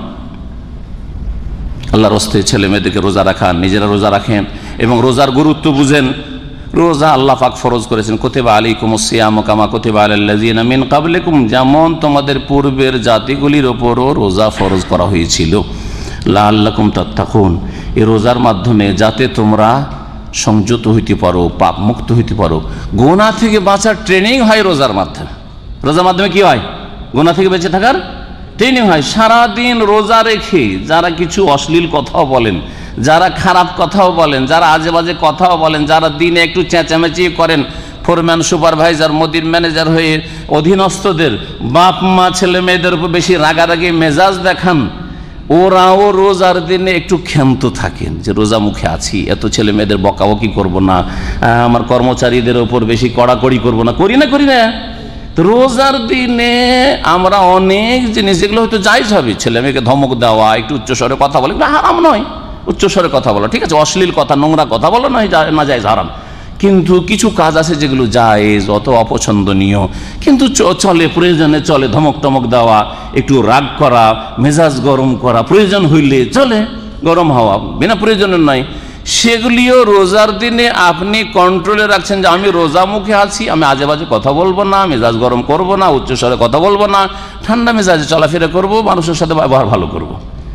আল্লাহর রাস্তায় ছেলে মেয়েদেরকে রোজা রাখান, নিজেরা রোজা রাখেন এবং রোজার গুরুত্ব বুঝেন। রোজা আল্লাহ পাক ফরজ করেছেন, কুতিবা আলাইকুমুস সিয়ামু কামা কুতিবা আলাল্লাযিনা মিন ক্বাবলিকুম, যেমন তোমাদের পূর্বের জাতিগুলির ওপরও রোজা ফরজ করা হয়েছিল, লাআল্লাকুম তাত্তাকুন, এই রোজার মাধ্যমে যাতে তোমরা সংযত হইতে পারো, পাপ মুক্ত হইতে পারো। গুনাহ থেকে বাঁচার ট্রেনিং হয় রোজার মাধ্যমে। রোজার মাধ্যমে কি হয়? গুনাহ থেকে বেঁচে থাকার ট্রেনিং হয়। সারাদিন রোজা রেখে যারা কিছু অশ্লীল কথাও বলেন, যারা খারাপ কথাও বলেন, যারা আজে বাজে কথাও বলেন, যারা দিনে একটু চেঁচামেচি করেন, ফোরম্যান সুপারভাইজার মোদির ম্যানেজার হয়ে অধীনস্থদের বাপ মা ছেলে মেয়েদের উপর বেশি রাগারাগি মেজাজ দেখান, ওরাও রোজার দিনে একটু ক্ষান্ত থাকেন যে রোজা মুখে আছি, এত ছেলে মেয়েদের বকাবকি করব না, আমার কর্মচারীদের ওপর বেশি কড়াকড়ি করব না, করি না। তো রোজার দিনে আমরা অনেক জিনিস যেগুলো হয়তো জায়েজ হবে, ছেলে মেয়েকে ধমক দেওয়া, একটু উচ্চস্বরে কথা বলে, হারাম নয় উচ্চস্বরে কথা বলা, ঠিক আছে, অশ্লীল কথা নোংরা কথা বলা নয়, না জায়েজ, হারাম। কিন্তু কিছু কাজ আছে যেগুলো জায়েজ, অত অপছন্দনীয়, কিন্তু চলে, প্রয়োজনে চলে, ধমক টমক দেওয়া, একটু রাগ করা, মেজাজ গরম করা, প্রয়োজন হইলে চলে, গরম হাওয়া বিনা প্রয়োজনের নয়, সেগুলিও রোজার দিনে আপনি কন্ট্রোলে রাখছেন যে আমি রোজা মুখে আছি, আমি আজে বাজে কথা বলবো না, মেজাজ গরম করব না, উচ্চস্বরে কথা বলবো না, ঠান্ডা মেজাজে চলাফেরা করব, মানুষের সাথে ব্যবহার ভালো করব।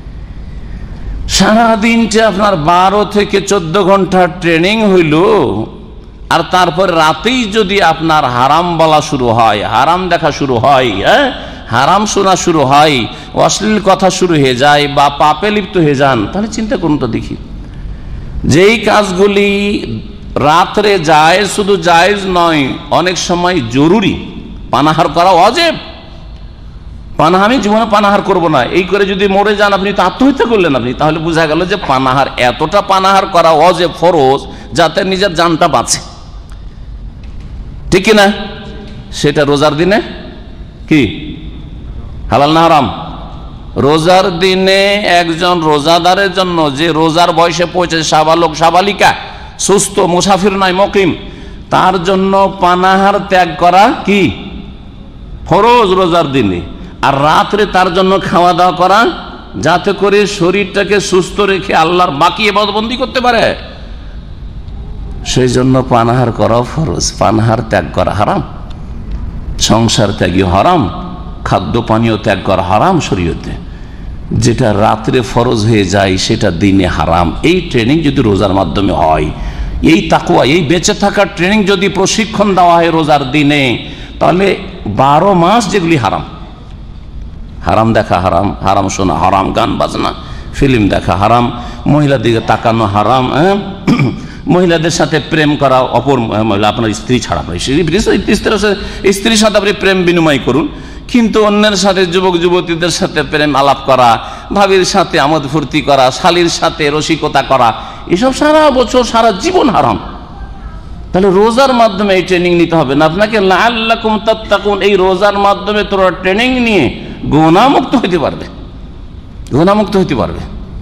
সারাদিনটা আপনার 12 থেকে 14 ঘন্টা ট্রেনিং হইল, আর তারপর রাতেই যদি আপনার হারাম বলা শুরু হয়, হারাম দেখা শুরু হয়, হারাম শোনা শুরু হয়, অশ্লীল কথা শুরু হয়ে যায় বা পাপে লিপ্ত হয়ে যান, তাহলে চিন্তা করুন তো দেখি। যেই কাজগুলি রাত্রে জায়েজ, শুধু জায়েজ নয়, অনেক সময় জরুরি, পানাহার করা ওয়াজিব। আমি জীবনে পানাহার করব না এই করে যদি মরে যান, আপনি তো আত্মহত্যা করলেন আপনি, তাহলে বোঝা গেল যে পানাহার, এতটা পানাহার করা ওয়াজিব, ফরজ, যাতে নিজের জানটা বাঁচে, ঠিক না? সেটা রোজার দিনে কি হালাল না হারাম? রোজার দিনে একজন রোজাদারের জন্য, যে রোজার বয়সে পৌঁছেছে, সাবালক সাবালিকা, সুস্থ, মুসাফির নয়, মুকিম, তার জন্য পানাহার ত্যাগ করা কি ফরজ রোজার দিনে। আর রাত্রে তার জন্য খাওয়া দাওয়া করা, যাতে করে শরীরটাকে সুস্থ রেখে আল্লাহর বাকি ইবাদতবন্দি করতে পারে, সেই জন্য পানাহার করা ফরজ। পানাহার ত্যাগ করা হারাম, সংসার ত্যাগী হারাম, খাদ্য পানীয় ত্যাগ করা হারাম শরীয়তে। যেটা রাত্রে ফরজ হয়ে যায় সেটা দিনে হারাম। এই ট্রেনিং যদি রোজার মাধ্যমে হয়, এই তাকওয়া, এই বেঁচে থাকার ট্রেনিং যদি প্রশিক্ষণ দেওয়া হয় রোজার দিনে, তাহলে 12 মাস যেগুলি হারাম, হারাম দেখা হারাম, হারাম শোনা হারাম, গান বাজনা, ফিল্ম দেখা হারাম, মহিলার দিকে তাকানো হারাম, মহিলাদের সাথে প্রেম করা, অপর মহিলা, আপনার স্ত্রী ছাড়া, স্ত্রীর সাথে আপনি প্রেম বিনিময় করুন, কিন্তু অন্যের সাথে, যুবক যুবতীদের সাথে প্রেম আলাপ করা, ভাবির সাথে আমোদ ফুর্তি করা, শালীর সাথে রসিকতা করা, এসব সারা বছর সারা জীবন হারাম। তাহলে রোজার মাধ্যমে এই ট্রেনিং নিতে হবে না আপনাকে, লাআল্লাকুম তাত্তাকুন, এই রোজার মাধ্যমে তোরা ট্রেনিং নিয়ে গুনাহমুক্ত হইতে পারবে, গুনাহমুক্ত হইতে পারবে।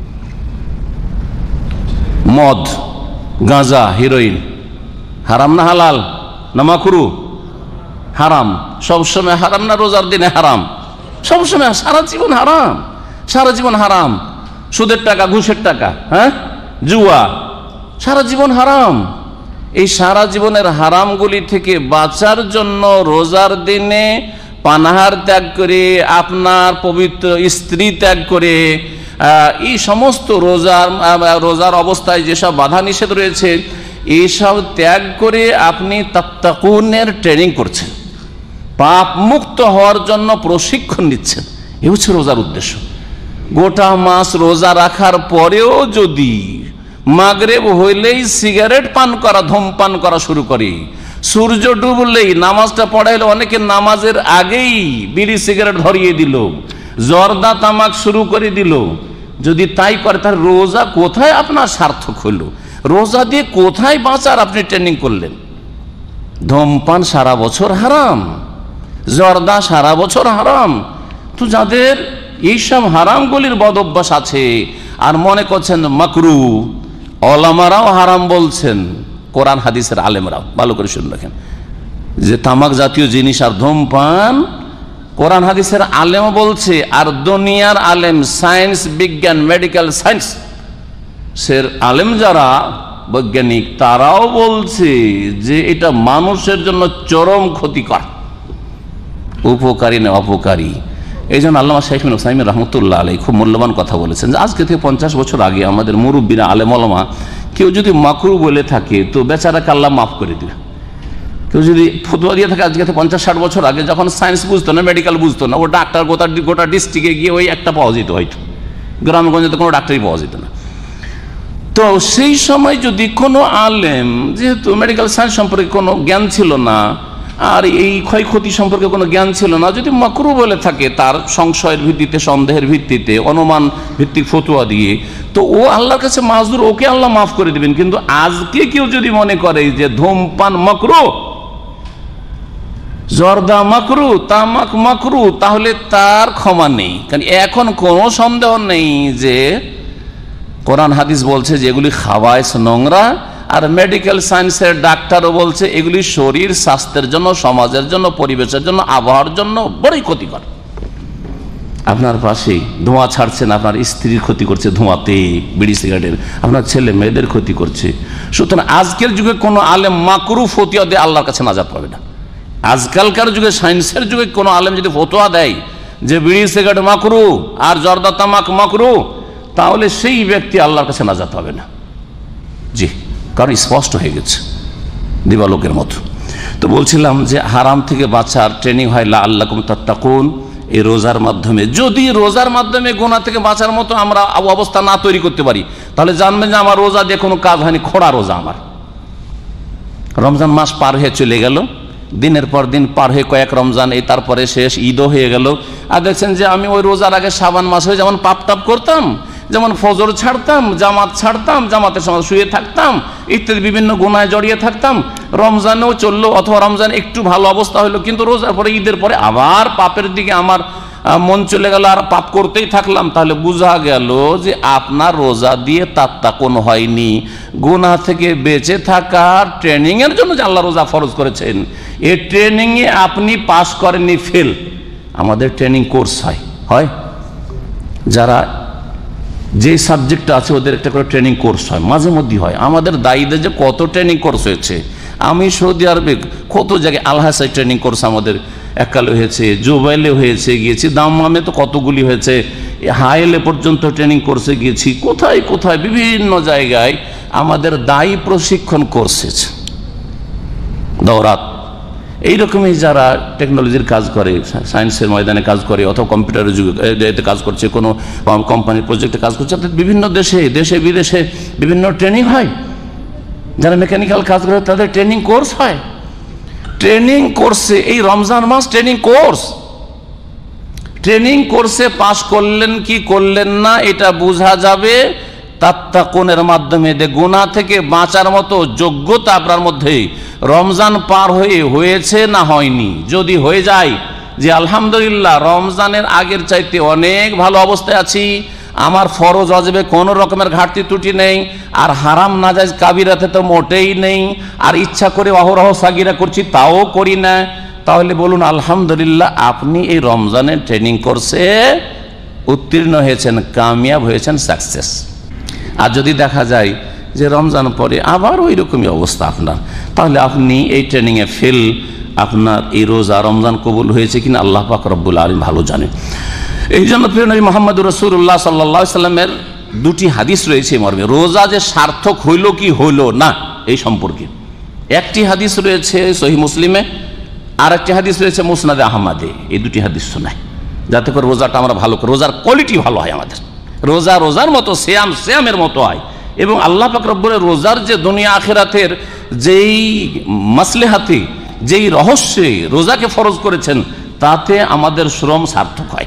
মদ, গাঁজা, হিরোইন হারাম না হালাল না মাকরু? হারাম। সবসময় হারাম না রোজার দিনে হারাম? সবসময়, সারা জীবন হারাম, সারা জীবন হারাম। সুদের টাকা, ঘুষের টাকা, জুয়া, সারা জীবন হারাম। এই সারা জীবনের হারামগুলি থেকে বাঁচার জন্য রোজার দিনে পানাহার ত্যাগ করে, আপনার পবিত্র স্ত্রী ত্যাগ করে, এই সমস্ত রোজার অবস্থায় যেসব বাধা নিষেধ রয়েছে, এইসব ত্যাগ করে আপনি তাত্তাকুনের ট্রেনিং করছেন, পাপ মুক্ত হওয়ার জন্য প্রশিক্ষণ নিচ্ছেন। এ হচ্ছে রোজার উদ্দেশ্য। গোটা মাস রোজা রাখার পরেও যদি মাগরিব হইলেই সিগারেট পান করা, ধূমপান করা শুরু করে, সূর্য ডুবলেই নামাজটা পড়াইলে, অনেকে নামাজের আগেই বিড়ি সিগারেট ধরিয়ে দিল, জর্দা তামাক শুরু করে দিল, যদি তাই করে তার রোজা কোথায় আপনার সার্থক হইল? রোজা দিয়ে কোথায় বাঁচার আপনি ট্রেনিং করলেন? ধূমপান সারা বছর হারাম, জর্দা সারা বছর হারাম। তো যাদের এইসব হারামগুলির বদ অভ্যাস আছে আর মনে করছেন মাকরু, ওলামারাও হারাম বলছেন, কোরআন হাদিসের আলেমরাও, ভালো করে শুনে রাখেন, যে তামাক জাতীয় জিনিস আর ধূমপান কোরআন হাদিসের আলেম বলছে, আর দুনিয়ার আলেম, সায়েন্স, বিজ্ঞান, মেডিকেল সায়েন্স সের আলেম যারা বৈজ্ঞানিক, তারাও বলছে যে এটা মানুষের জন্য চরম ক্ষতিকর, উপকারী না অপকারী। এই জন্য আল্লামা শাইখ বিন উসাইমিন রহমতুল্লাহ আলাইহি খুব মূল্যবান কথা বলেছেন যে আজকে থেকে 50 বছর আগে আমাদের মুরব্বীরা, আলেম ওলামা, কেউ যদি মাকরু বলে থাকে তো বেচারাকে আল্লাহ মাফ করে দিবে। কেউ যদি ফতোয়া দিয়ে থাকে আজকে থেকে 50-60 বছর আগে, যখন সায়েন্স বুঝতো না, মেডিকেল বুঝতো না, ও ডাক্তার গোটা ডিস্ট্রিক্টে গিয়ে ওই একটা পাওয়া যেত, হয়তো গ্রামগঞ্জে তো কোনো ডাক্তারই পাওয়া যেত না। তো সেই সময় যদি কোনো আলেম, যেহেতু মেডিকেল সায়েন্স সম্পর্কে কোনো জ্ঞান ছিল না আর এই ক্ষয়ক্ষতি সম্পর্কে কোনো জ্ঞান ছিল না, যদি মাকরু বলে থাকে তার সংশয়ের ভিত্তিতে, সন্দেহের ভিত্তিতে, অনুমান ভিত্তিক ফতোয়া দিয়ে, তো ও আল্লাহর কাছে মাজুর, ওকে আল্লাহ মাফ করে দিবেন। কিন্তু আজকে কেউ যদি মনে করে যে ধূমপান মাকরু, জর্দা মাকরু, তামাক মাকরু, তাহলে তার ক্ষমা নেই। কারণ এখন কোনো সন্দেহ নেই যে কোরআন হাদিস বলছে যে এগুলি খাওয়ায় নোংরা, আর মেডিকেল সায়েন্সের ডাক্তারও বলছে এগুলি শরীর স্বাস্থ্যের জন্য, সমাজের জন্য, পরিবেশের জন্য, আবহাওয়ার জন্য বড়ই ক্ষতিকর। আপনার পাশে ধোঁয়া ছাড়ছেন, আপনার স্ত্রীর ক্ষতি করছে ধোঁয়াতে, বিড়ি সিগারেটের, আপনার ছেলে মেয়েদের ক্ষতি করছে। সুতরাং আজকের যুগে কোনো আলেম মাকরু ফতোয়া দিয়ে আল্লাহর কাছে নাজাত পাবে না। আজকালকার যুগে, সায়েন্সের যুগে কোনো আলেম যদি ফতোয়া দেয় যে বিড়ি সিগারেট মাকরু আর জর্দা তামাক মাকরু, তাহলে সেই ব্যক্তি আল্লাহর কাছে নাজাত পাবে না। জি, কারণ স্পষ্ট হয়ে গেছে দিবালোকের মতো। তো বলছিলাম যে হারাম থেকে বাঁচার ট্রেনিং হয় লাআল্লাকুম তাত্তাকুন, এই রোজার মাধ্যমে। যদি রোজার মাধ্যমে গুনাহ থেকে বাঁচার মতো আমরা অবস্থা না তৈরি করতে পারি, তাহলে জানবেন যে আমার রোজা দিয়ে কোনো কাজ হয়নি, খোড়া রোজা আমার। রমজান মাস পার হয়ে চলে গেল, দিনের পর দিন পার হয়ে কয়েক রমজান, এই তারপরে শেষ, ঈদও হয়ে গেল। আর দেখছেন যে আমি ওই রোজার আগে শাবান মাস হয়ে যেমন পাপ টাপ করতাম, যেমন ফজর ছাড়তাম, জামাত ছাড়তাম, জামাতের সময় শুয়ে থাকতাম, ইত্যাদি বিভিন্ন গুনায় জড়িয়ে থাকতাম, রমজানেও চললো, অথবা রমজান একটু ভালো অবস্থা হলো, কিন্তু রোজার পরে, ঈদের পরে আবার পাপের দিকে আমার মন চলে গেল, আর পাপ করতেই থাকলাম। তাহলে বোঝা গেল যে আপনার রোজা দিয়ে তাত্তাকুন হয়নি। গুনাহ থেকে বেঁচে থাকার ট্রেনিং এর জন্য যে আল্লাহ রোজা ফরজ করেছেন, এই ট্রেনিং এ আপনি পাস করেননি, ফেল। আমাদের ট্রেনিং কোর্স হয় যারা যে সাবজেক্টটা আছে ওদের একটা করে ট্রেনিং কোর্স হয়, মাঝে মধ্যে হয়। আমাদের দায়ীদের যে কত ট্রেনিং কোর্স হয়েছে, আমি সৌদি আরবে কত জায়গায় আলহাসাই ট্রেনিং কোর্স আমাদের এককালে হয়েছে, জুবাইলে হয়েছে, গিয়েছি দাম্মামে তো কতগুলি হয়েছে, হাইলে পর্যন্ত ট্রেনিং কোর্সে গিয়েছি, কোথায় কোথায় বিভিন্ন জায়গায় আমাদের দায়ী প্রশিক্ষণ কোর্স হয়েছে, দৌরাত। এইরকমই যারা টেকনোলজির কাজ করে, সায়েন্সের ময়দানে কাজ করে, অথবা কম্পিউটারের যুগে এতে কাজ করছে, কোনো কোম্পানির প্রজেক্টে কাজ করছে, বিভিন্ন দেশে বিদেশে বিভিন্ন ট্রেনিং হয়। যারা মেকানিক্যাল কাজ করে তাদের ট্রেনিং কোর্স হয়। ট্রেনিং কোর্সে এই রমজান মাস ট্রেনিং কোর্সে পাশ করলেন কি করলেন না এটা বোঝা যাবে তাত্তাকুনের মাধ্যমে। গুনাহ থেকে বাঁচার মতো যোগ্যতা আপনার মধ্যে রমজান পার হয়েছে না হয়নি। যদি হয়ে যায় যে আলহামদুলিল্লাহ রমজানের আগের চাইতে অনেক ভালো অবস্থায় আছি, আমার ফরজ ওয়াজিবে কোনো রকমের ঘাটতি ত্রুটি নেই, আর হারাম নাজায়েজ কাবিরাতে তো মোটেই নেই, আর ইচ্ছা করে অহরহ সাগিরা করছি তাও করি না, তাহলে বলুন আলহামদুলিল্লাহ আপনি এই রমজানের ট্রেনিং কোর্সে উত্তীর্ণ হয়েছেন, কামিয়াব হয়েছেন, সাকসেস। আর যদি দেখা যায় যে রমজান পরে আবার ওই রকমই অবস্থা আপনার, তাহলে আপনি এই ট্রেনিংয়ে ফেল। আপনার এই রোজা রমজান কবুল হয়েছে কিনা আল্লাহ পাক রব্বুল আলামিন ভালো জানেন। এই জন্য প্রিয় নবী মুহাম্মদুর রাসূলুল্লাহ সাল্লাল্লাহু আলাইহি সাল্লামের দুটি হাদিস রয়েছে মর্মে, রোজা যে সার্থক হইল কি হইল না এই সম্পর্কে। একটি হাদিস রয়েছে সহিহ মুসলিমে, আর একটি হাদিস রয়েছে মুসনাদে আহমদে। এই দুটি হাদিস শোনায় যাতে করে রোজাটা আমরা ভালো করি, রোজার কোয়ালিটি ভালো হয়, আমাদের রোজা রোজার মতো, সিয়ামের মতো হয়। এবং আল্লাহ পাক রব্বুল রোজার যে দুনিয়া আখিরাতের যেই মাসলেহাতে, যেই রহস্যে রোজাকে ফরজ করেছেন, তাতে আমাদের শ্রম সার্থক হয়।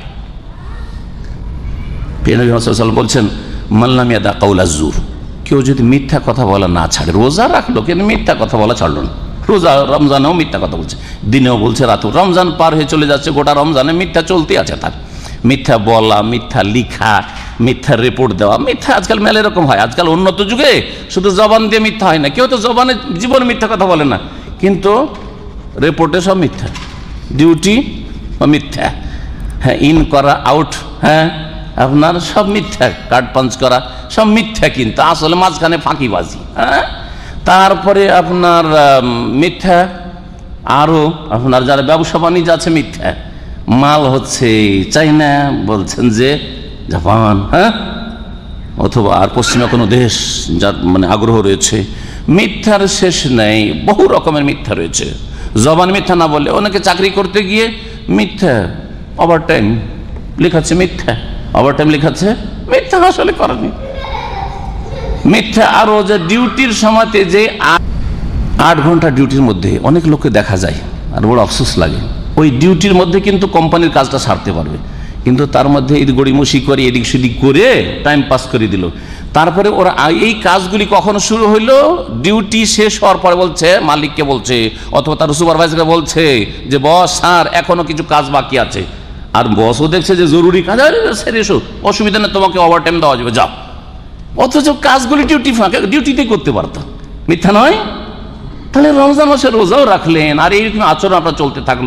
নবী সাল্লাল্লাহু আলাইহি ওয়াসাল্লাম বলছেন মাল্লাম ইয়াদা কাউলা জুর, কেউ যদি মিথ্যা কথা বলা না ছাড়ে, রোজা রাখলো কিন্তু মিথ্যা কথা বলা ছাড়লো না, রোজা রমজানেও মিথ্যা কথা বলছে, দিনেও বলছে, রাতেও। রমজান পার হয়ে চলে যাচ্ছে, গোটা রমজানে মিথ্যা চলতে আছে তার। মিথ্যা বলা, মিথ্যা লিখা, মিথ্যা রিপোর্ট দেওয়া, মিথ্যা আজকাল মেলা এরকম হয়। আজকাল উন্নত যুগে শুধু জবান দিয়ে মিথ্যা হয় না, কেউ তো জবানে জীবনে মিথ্যা কথা বলে না, কিন্তু রিপোর্টে সব মিথ্যা, ডিউটি মিথ্যা, হ্যাঁ, ইন করা, আউট, হ্যাঁ, আপনার সব মিথ্যা, কার্ড পাঞ্চ করা সব মিথ্যা, কিন্তু আসলে মাঝখানে ফাঁকিবাজি। হ্যাঁ, তারপরে আপনার মিথ্যা, আরো আপনার যারা ব্যবসা বাণিজ্য আছে মিথ্যা, মাল হচ্ছে চাইনা, বলছেন যে জাপান, হ্যাঁ, অথবা আর পশ্চিমা কোনো দেশ যার মানে আগ্রহ রয়েছে। মিথ্যার শেষ নেই, বহু রকমের মিথ্যা রয়েছে। জবান মিথ্যা না বলে অনেকে চাকরি করতে গিয়ে মিথ্যা, ওভার টাইম লেখাচ্ছে মিথ্যা, ওভার টাইম লেখাচ্ছে মিথ্যা, আসলে করেনি মিথ্যা। আরো যে ডিউটির সময়তে যে 8 ঘন্টা ডিউটির মধ্যে অনেক লোককে দেখা যায়, আর বড় আফসোস লাগে, ওই ডিউটির মধ্যে কিন্তু কোম্পানির কাজটা সারতে পারবে, কিন্তু তার মধ্যে এই গড়িমসি করে এদিক সেদিক করে টাইম পাস করে দিল। তারপরে ওরা এই কাজগুলি কখনো শুরু হইলো, ডিউটি শেষ হওয়ার পরে বলছে, মালিককে বলছে অথবা তার সুপারভাইজারকে বলছে যে বস স্যার এখনো কিছু কাজ বাকি আছে, আর বসও দেখছে যে জরুরি কাজ, সেরে এসো, অসুবিধা নেই, তোমাকে ওভার টাইম দেওয়া যাবে, যাও। অথচ কাজগুলি ডিউটি ফাঁকা, ডিউটিতেই করতে পারতো, মিথ্যা নয়? তাহলে রমজান মাসে রোজাও রাখলেন, আর এইরকম আচরণ আপনার চলতে থাকলো,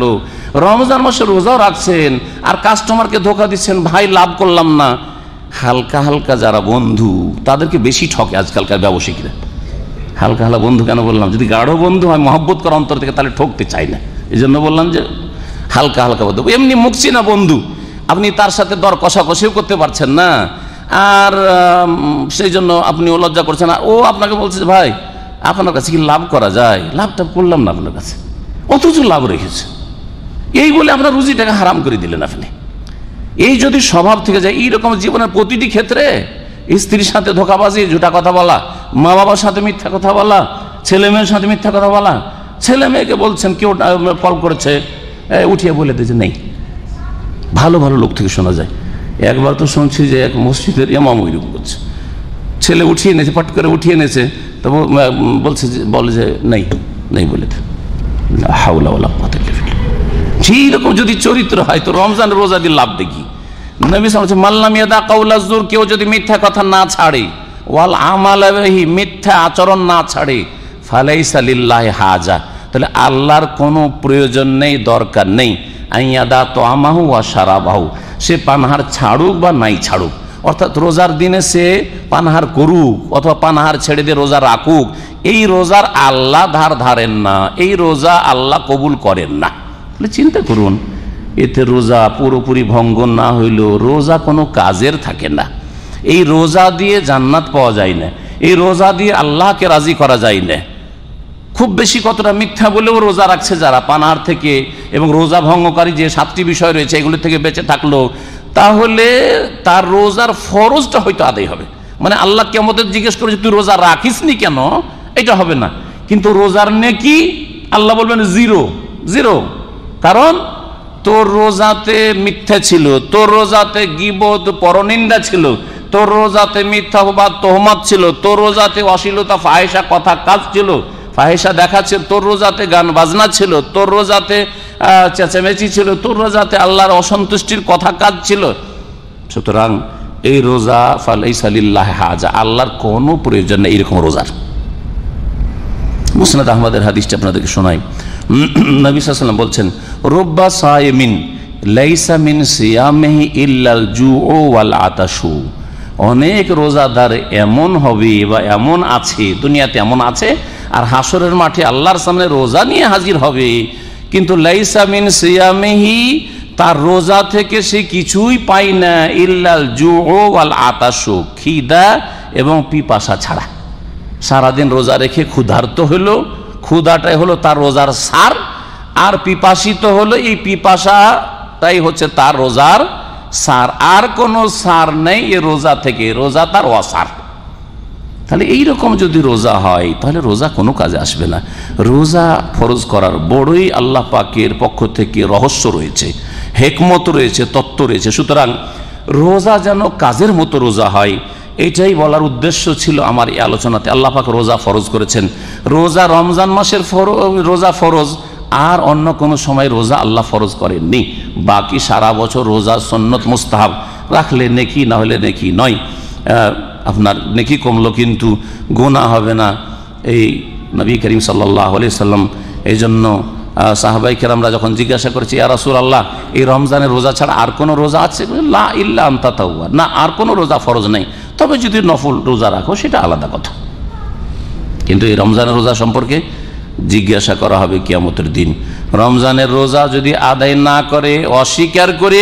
রমজান মাসে রোজাও রাখছেন আর কাস্টমারকে ধোকা দিচ্ছেন, ভাই লাভ করলাম না। হালকা হালকা যারা বন্ধু তাদেরকে বেশি ঠকে আজকালকার ব্যবসায়ীরা। হালকা হালকা বন্ধু কেন বললাম, যদি গাঢ় বন্ধু হয় মহব্বত করা অন্তর থেকে তাহলে ঠকতে চাই না, এই জন্য বললাম যে হালকা হালকা বন্ধু। এমনি মুখছি না বন্ধু, আপনি তার সাথে দর কষাকষিও করতে পারছেন না, আর সেই জন্য আপনিও লজ্জা করছেন। আর ও আপনাকে বলছে ভাই আপনার কাছে কি লাভ করা যায়, লাভটা করলাম না আপনার কাছে, অথচ লাভ রেখেছে, এই বলে আপনার রুজিটাকে হারাম করে দিলেন আপনি। এই যদি স্বভাব থেকে যায়, এইরকম জীবনের প্রতিটি ক্ষেত্রে স্ত্রীর সাথে ধোকাবাজি, ঝুটা কথা বলা, মা বাবার সাথে মিথ্যা কথা বলা, ছেলে মেয়ের সাথে মিথ্যা কথা বলা, ছেলে মেয়েকে বলছেন কেউ কল করেছে উঠিয়ে বলে দিয়েছে নেই, ভালো ভালো লোক থেকে শোনা যায়। একবার তো শুনছি যে এক মসজিদের ইমাম ওইরকম করছে, ছেলে উঠিয়ে এনেছে, পাট করে উঠিয়ে এনেছে, তো বলছে যে বলে যে নেই নেই বলে হাওলা ওয়ালা কুওয়াতা ইল্লা বিল্লাহ। সেইরকম যদি চরিত্র হয় তো রমজান রোজা দিয়ে লাভ দেখি। নবী সাল্লাল্লাহু আলাইহি ওয়াসাল্লাম মাল্লাম ইয়াদা কাউলা যুর, কেউ যদি মিথ্যা কথা না ছাড়ে, ওয়াল আমাল বিহি, মিথ্যা আচরণ না ছাড়ে, ফালাইসা লিল্লাহি হাজা, তাহলে আল্লাহর কোনো প্রয়োজন নেই, দরকার নেই, আইয়াদা তাআমাহু ওয়া শারাবাহু, সে পানাহার ছাড়ুক বা নাই ছাড়ুক, অর্থাৎ রোজার দিনে সে পানাহার করুক অথবা পানাহার ছেড়ে দিয়ে রোজা রাখুক, এই রোজার আল্লাহ ধার ধারেন না, এই রোজা আল্লাহ কবুল করেন না। তাহলে চিন্তা করুন, এতে রোজা পুরোপুরি ভঙ্গ না হইলেও রোজা কোনো কাজের থাকে না। এই রোজা দিয়ে জান্নাত পাওয়া যায় না, এই রোজা দিয়ে আল্লাহকে রাজি করা যায় না। খুব বেশি কতটা মিথ্যা বলেও রোজা রাখছে যারা পানাহার থেকে, এবং রোজা ভঙ্গকারী যে 7টি বিষয় রয়েছে এগুলো থেকে বেঁচে থাকলো, তাহলে তার রোজার ফরজটা হয়তো আদায় হবে। মানে আল্লাহ কিয়ামতে জিজ্ঞেস করে যে তুই রোজা রাখিস নি কেন, এটা হবে না। কিন্তু রোজার নেকি আল্লাহ বলবেন জিরো জিরো, কারণ তোর রোজাতে মিথ্যা ছিল, তোর রোজাতে গীবত পরনিন্দা ছিল, তোর রোজাতে মিথ্যা বা তোহমত ছিল, তোর রোজাতে অশ্লীলতা ফাহিশা কথা কাজ ছিল, ফাহিশা দেখাচ্ছে, তোর রোজাতে গান বাজনা ছিল, তোর রোজাতে চেঁচামেচি ছিল, তোর রোজাতে আল্লাহর অসন্তুষ্টির কথা কাজ ছিল। সুতরাং এই রোজা ফালাইসা লিল্লাহি হাজা, আল্লাহর কোনো প্রয়োজন নেই এরকম রোজার। মুসনাদ আহমদের হাদিসটা আপনাদেরকে শোনাই। নবী সাল্লাল্লাহু আলাইহি ওয়াসাল্লাম বলছেন, রুব্বা সায়মিন লাইসা মিন সিয়ামিহি ইল্লাল জুউ ওয়াল আতাশু, অনেক রোজাদার এমন হবে বা এমন আছে, দুনিয়াতে এমন আছে, আর হাসরের মাঠে আল্লাহর সামনে রোজা নিয়ে হাজির হবে, কিন্তু লাইসা মিন সিয়ামিহি, তার রোজা থেকে সে কিছুই পায় না, ইল্লাল জুউ ওয়াল আতাশু, খিদা এবং পিপাসা ছাড়া। সারাদিন রোজা রেখে ক্ষুধার্ত হলো, ক্ষুধাটাই হলো তার রোজার সার, আর পিপাসিত হলো, এই পিপাসাটাই হচ্ছে তার রোজার সার, আর কোনো সার নেই এ রোজা থেকে, রোজা তার অসার। তাহলে এইরকম যদি রোজা হয় তাহলে রোজা কোনো কাজে আসবে না। রোজা ফরজ করার বড়ই আল্লাহ পাকের পক্ষ থেকে রহস্য রয়েছে, হেকমত রয়েছে, তত্ত্ব রয়েছে। সুতরাং রোজা যেন কাজের মতো রোজা হয়, এইটাই বলার উদ্দেশ্য ছিল আমার এই আলোচনাতে। আল্লাহ পাক রোজা ফরজ করেছেন, রোজা রমজান মাসের রোজা ফরজ, আর অন্য কোনো সময় রোজা আল্লাহ ফরজ করেননি। বাকি সারা বছর রোজা সুন্নত মুস্তাহাব, রাখলে নেকি, না হলে নেকি নয়। আপনার নেকি কমলো কিন্তু গুনাহ হবে না। এই নবী করিম সাল্লাল্লাহু আলাইহি সাল্লাম এই জন্য সাহাবাই কেরামরা যখন জিজ্ঞাসা করেছে, ইয়া রাসূলুল্লাহ, এই রমজানের রোজা ছাড়া আর কোনো রোজা আছে? লা ইল্লা আন তাতাওয়া, না আর কোনো রোজা ফরজ নেই, তবে যদি নফল রোজা রাখো সেটা আলাদা কথা। কিন্তু এই রমজানের রোজা সম্পর্কে জিজ্ঞাসা করা হবে কিয়ামতের দিন। রমজানের রোজা যদি আদায় না করে, অস্বীকার করে,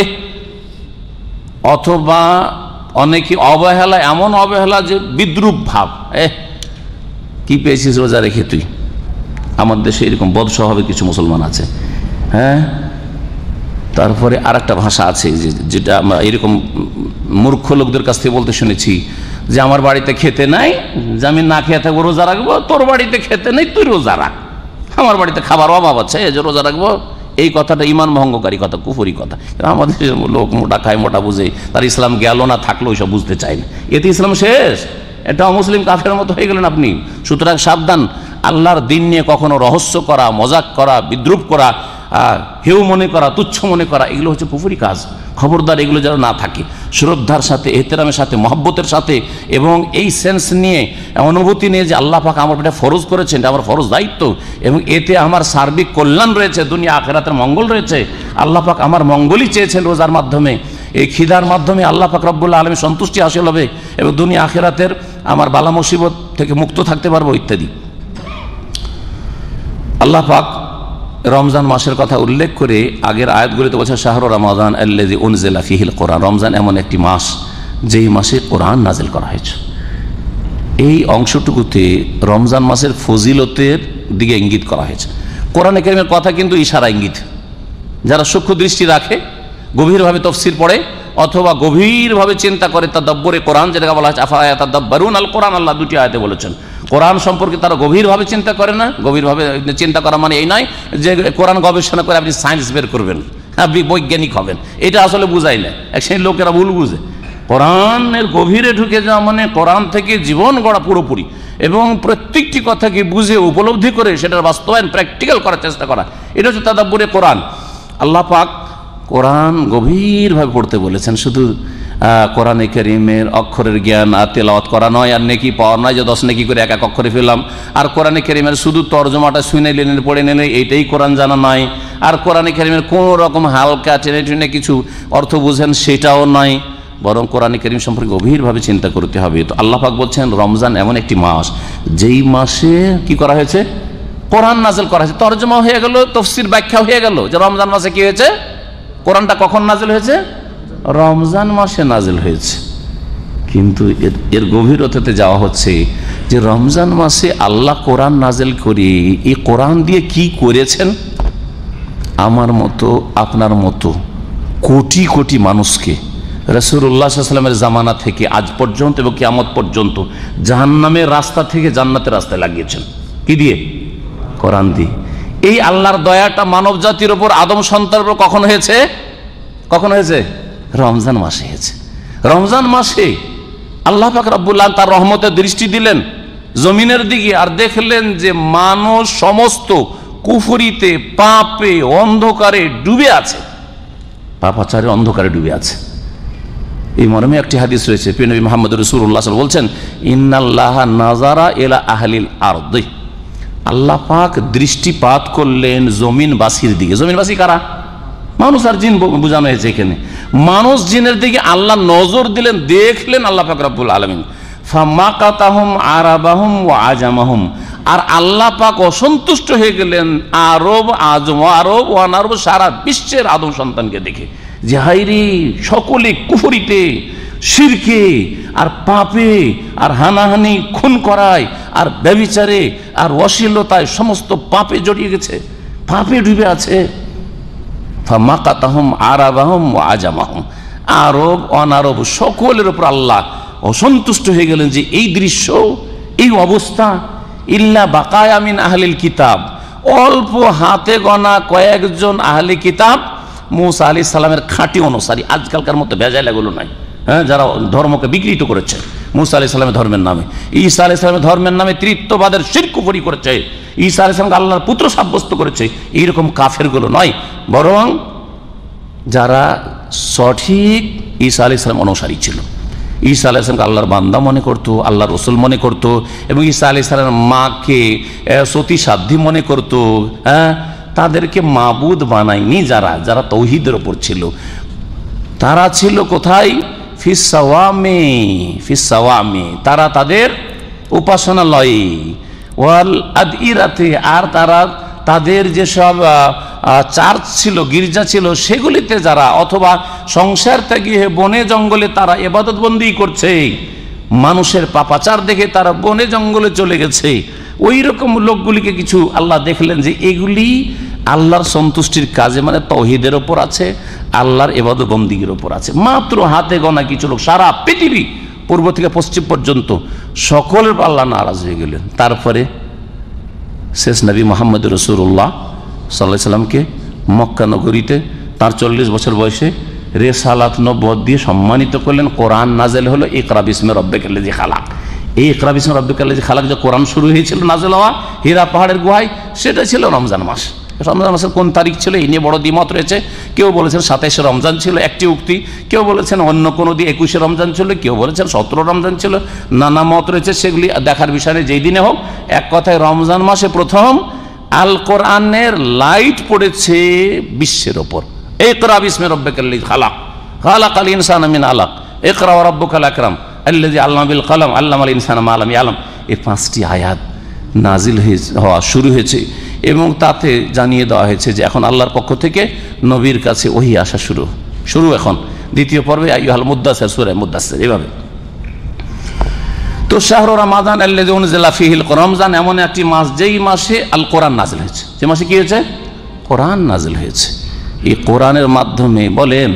অথবা অনেকে অবহেলা, এমন অবহেলা যে বিদ্রুপ ভাব, কি পেয়েছিস রোজা রেখে তুই। আমার দেশে এরকম বদস্বভাবে কিছু মুসলমান আছে। হ্যাঁ, তারপরে আর একটা ভাষা আছে যেটা আমরা এরকম মূর্খ লোকদের কাছ থেকে বলতে শুনেছি, যে আমার বাড়িতে খেতে নাই, যে আমি না খেয়ে থাকবো রোজা রাখবো, তোর বাড়িতে খেতে নেই তুই রোজা রাখ, আমার বাড়িতে খাবার অভাব আছে এই যে রোজা রাখবো। এই কথাটা ইমান ভঙ্গকারী কথা, কুফরি কথা। আমাদের লোক মোটা খায়, মোটা বুঝে, তার ইসলাম গেল না থাকলেও সব বুঝতে চায় না, এতে ইসলাম শেষ, এটা অমুসলিম কাফের মতো হয়ে গেলেন আপনি। সুতরাং সাবধান, আল্লাহর দিন নিয়ে কখনো রহস্য করা, মজাক করা, বিদ্রুপ করা, হেউ মনে করা, তুচ্ছ মনে করা, এগুলো হচ্ছে কুফরি কাজ। খবরদার এগুলো যেন না থাকে। শ্রদ্ধার সাথে, এহতেরামের সাথে, মহব্বতের সাথে এবং এই সেন্স নিয়ে, অনুভূতি নিয়ে যে আল্লাহ পাক আমার এটা ফরজ করেছেন, এটা আমার ফরজ দায়িত্ব এবং এতে আমার সার্বিক কল্যাণ রয়েছে, দুনিয়া আখিরাতের মঙ্গল রয়েছে। আল্লাহ পাক আমার মঙ্গলই চেয়েছেন রোজার মাধ্যমে, এই খিদার মাধ্যমে আল্লাহ পাক রব্বুল আলামিন সন্তুষ্টি হাসিল হবে এবং দুনিয়া আখিরাতের আমার বালা মুসিবত থেকে মুক্ত থাকতে পারবো ইত্যাদি। আল্লাহ পাক রমজান মাসের কথা উল্লেখ করে আগের আয়াতগুলিতে বলছে শাহরু রমাদান আল্লাযী উনজিলা ফীহিল কোরআন। রমজান এমন একটি মাস যেই মাসে কোরআন নাজিল করা হয়েছে। এই অংশটুকুতে রমজান মাসের ফজিলতের দিকে ইঙ্গিত করা হয়েছে। কোরআনে কারীমের কথা কিন্তু ইশারা ইঙ্গিত। যারা সূক্ষ্ম দৃষ্টি রাখে, গভীরভাবে তাফসীর পড়ে অথবা গভীরভাবে চিন্তা করে, তাদাব্বুরে কোরআন যেটাকে বলা হচ্ছে, আফালা ইয়াতাদাব্বারুন আল কোরআন, আল্লাহ দুটি আয়াতে বলেছেন। কোরআন সম্পর্কে তারা গভীরভাবে চিন্তা করে না। গভীরভাবে চিন্তা করা মানে এই নয় যে কোরআন গবেষণা করে আপনি সায়েন্স বের করবেন, আপনি বৈজ্ঞানিক হবেন, এটা আসলে বুঝাই না। এক শ্রেণীর লোকেরা ভুল বুঝে। কোরআনের গভীরে ঢুকে যাওয়া মানে কোরআন থেকে জীবন গড়া পুরোপুরি এবং প্রত্যেকটি কথাকে বুঝে উপলব্ধি করে সেটার বাস্তবায়ন প্র্যাকটিক্যাল করার চেষ্টা করা, এটা হচ্ছে তাদাব্বুরে কোরআন। আল্লাহ পাক কোরআন গভীরভাবে পড়তে বলেছেন। শুধু কোরআনে কারীমের অক্ষরের জ্ঞান আর তেলাওয়াত করা নয়, আর নেকি পাওয়া নয় যে 10 নেকি করে এক এক অক্ষরে ফেললাম, আর কোরআনে কারীমের শুধু তর্জমাটা শুনে নিলেন, পড়ে নিলেন, এইটাই কোরআন জানা নয়, আর কোরআনে কারীমের কোনো রকম হালকা টেনে টেনে কিছু অর্থ বুঝেন সেটাও নয়, বরং কোরআনে কারীম সম্পর্কে গভীরভাবে চিন্তা করতে হবে। তো আল্লাহ পাক বলছেন রমজান এমন একটি মাস যেই মাসে কি করা হয়েছে, কোরআন নাজিল করা হয়েছে। তর্জমা হয়ে গেল, তাফসীর ব্যাখ্যা হয়ে গেল যে রমজান মাসে কি হয়েছে, কোরআনটা কখন নাজিল হয়েছে, রমজান মাসে নাজিল হয়েছে। কিন্তু এর গভীরতাতে যাওয়া হচ্ছে যে রমজান মাসে আল্লাহ কোরআন নাজিল করে এই কোরআন দিয়ে কি করেছেন। আমার মতো আপনার মতো কোটি কোটি মানুষকে রাসূলুল্লাহ সাল্লাল্লাহু আলাইহি ওয়াসাল্লামের জামানা থেকে আজ পর্যন্ত এবং কিয়ামত পর্যন্ত জাহান্নামের রাস্তা থেকে জান্নাতের রাস্তায় লাগিয়েছেন। কি দিয়ে? কোরআন দিয়ে। এই আল্লাহর দয়াটা মানব জাতির উপর, আদম সন্তানের উপর কখন হয়েছে? কখন হয়েছে? রমজান মাসে হয়েছে। রমজান মাসে আল্লাহ পাক রব্বুল আলামিন তার রহমতের দৃষ্টি দিলেন জমিনের দিকে, আর দেখলেন যে মানুষ সমস্ত কুফরিতে, পাপে, অন্ধকারে ডুবে আছে, পাপাচারে অন্ধকারে ডুবে আছে। এই মর্মে একটি হাদিস রয়েছে, প্রিয় নবী মুহাম্মদ রাসূলুল্লাহ সাল্লাল্লাহু আলাইহি ওয়াসাল্লাম বলছেন, ইন্নাল্লাহা নাযারা ইলা আহলিল আরদি, আল্লাহ পাক দৃষ্টিপাত করলেন জমিনবাসীর দিকে। জমিনবাসী কারা? মানুষ আর জিন বোঝানো হয়েছে এখানে। মানুষ জিনের দিকে আল্লাহ নজর দিলেন, দেখলেন আল্লাহ পাক রব্বুল আলামিন। ফামাকাতাহুম আরাবাহুম ওয়া আজামাহুম, আর আল্লাহ পাক অসন্তুষ্ট হয়ে গেলেন আরব, আজম, আরব ও অনারব, সারা বিশ্বের আদম সন্তানকে দেখে যে হায়রে সকলে কুফরিতে, শিরকে আর পাপে আর হানাহানি, খুন করায় আর ব্যভিচারে আর অশ্লীলতায়, সমস্ত পাপে জড়িয়ে গেছে, পাপে ডুবে আছে। ফামাকাতাহুম আরাবাহুম ওয়া আজামাহুম, আরব অনারব সকলের উপর আল্লাহ অসন্তুষ্ট হয়ে গেলেন যে এই দৃশ্য, এই অবস্থা। ইল্লা বাকায়া মিন আহলিল কিতাব, অল্প হাতে গোনা কয়েকজন আহলে কিতাব, মুসা আলাইহিস সালামের খাঁটি অনুসারী, আজকালকার মতো ভেজাল এগুলো নাই, হ্যাঁ, যারা ধর্মকে বিকৃত করেছে মুসা আলাইহিস সালামের ধর্মের নামে, ঈসা আলাইহিস সালামের ধর্মের নামে ত্রিত্ববাদের শিরক কুফরি করেছে, ঈসা আলাইহিস সালামকে আল্লাহর পুত্র সাব্যস্ত করেছে, এইরকম কাফেরগুলো নয়, বরং যারা সঠিক ঈসা আলাইহিস সালাম অনুসারী ছিল, ঈসা আলাইহিস সালামকে আল্লাহর বান্দা মনে করতো, আল্লাহর রাসূল মনে করতো, এবং ঈসা আলাইহিস সালামের মাকে সতী সাধ্বী মনে করতো, হ্যাঁ, তাদেরকে মাবুদ বানায়নি। যারা যারা তৌহিদের ওপর ছিল, তারা ছিল কোথায়? ফিসসাওয়ামে, ফিসসাওয়ামে, তারা তাদের উপাসনালয়ে, ওয়াল আদইরাতে, আর তারা তাদের যেসব চার্চ ছিল, গির্জা ছিল, সেগুলিতে যারা, অথবা সংসার থেকে বনে জঙ্গলে তারা ইবাদত বন্দি করছে, মানুষের পাপাচার দেখে তারা বনে জঙ্গলে চলে গেছে, ওই রকম লোকগুলিকে কিছু আল্লাহ দেখলেন যে এগুলি আল্লাহর সন্তুষ্টির কাজে, মানে তৌহিদের ওপর আছে, আল্লাহর ইবাদত বন্দিগির ওপর আছে। মাত্র হাতে গোনা কিছু লোক, সারা পৃথিবী পূর্ব থেকে পশ্চিম পর্যন্ত সকলের আল্লাহ নারাজ হয়ে গেলেন। তারপরে শেষ নবী মুহাম্মদ রাসূলুল্লাহ সাল্লাল্লাহু আলাইহি সাল্লামকে মক্কা নগরীতে তার 40 বছর বয়সে রেসালাত নবুয়ত দিয়ে সম্মানিত করলেন। কোরআন নাযিল হলো, ইকরা বিসমি রাব্বিকাল্লাযী খালাক। এই ইকরা বিস্মি রাব্বিকাল্লাযী খালাক যে কোরআন শুরু হয়েছিল নাযিল হওয়া হীরা পাহাড়ের গুহায়, সেটা ছিল রমজান মাস। রমজান মাসের কোন তারিখ ছিল এই নিয়ে বড় দ্বিমত রয়েছে। কেউ বলেছেন 27শে রমজান ছিল, একটি উক্তি। কেউ বলেছেন অন্য কোনো দিন 21শে রমজান ছিল, কেউ বলেছেন 17 রমজান ছিল। নানা মত রয়েছে, সেগুলি দেখার বিষয় নেই। যেই দিনে হোক, এক কথায় রমজান মাসে প্রথম আল কোরআনের লাইট পড়েছে বিশ্বের ওপর। ইকরা বিস্মি রাব্বিকাল্লাযী খালাক, খালাকাল ইনসানা মিন আলাক, ইকরা ওয়া রাব্বুকাল আকরাম আল্লাযী আল্লামা বিল কলম আল্লামাল ইনসানা মা লাম ইয়ালাম। এই 5টি আয়াত নাজিল হওয়া শুরু হয়েছে এবং তাতে জানিয়ে দেওয়া হয়েছে যে এখন আল্লাহর পক্ষ থেকে নবীর কাছে ওহী আসা শুরু এখন দ্বিতীয় পর্বে আইয়ুহাল মুদ্দাসির, সূরা মুদ্দাসির। এভাবে তো শাহরু রমাদান আল্লাযী উনজিলা ফীহিল কোরআন, রমজান এমন একটি মাস যেই মাসে আল কোরআন নাজিল হয়েছে। যে মাসে কি হয়েছে? কোরআন নাজিল হয়েছে। এই কোরআনের মাধ্যমে বলেন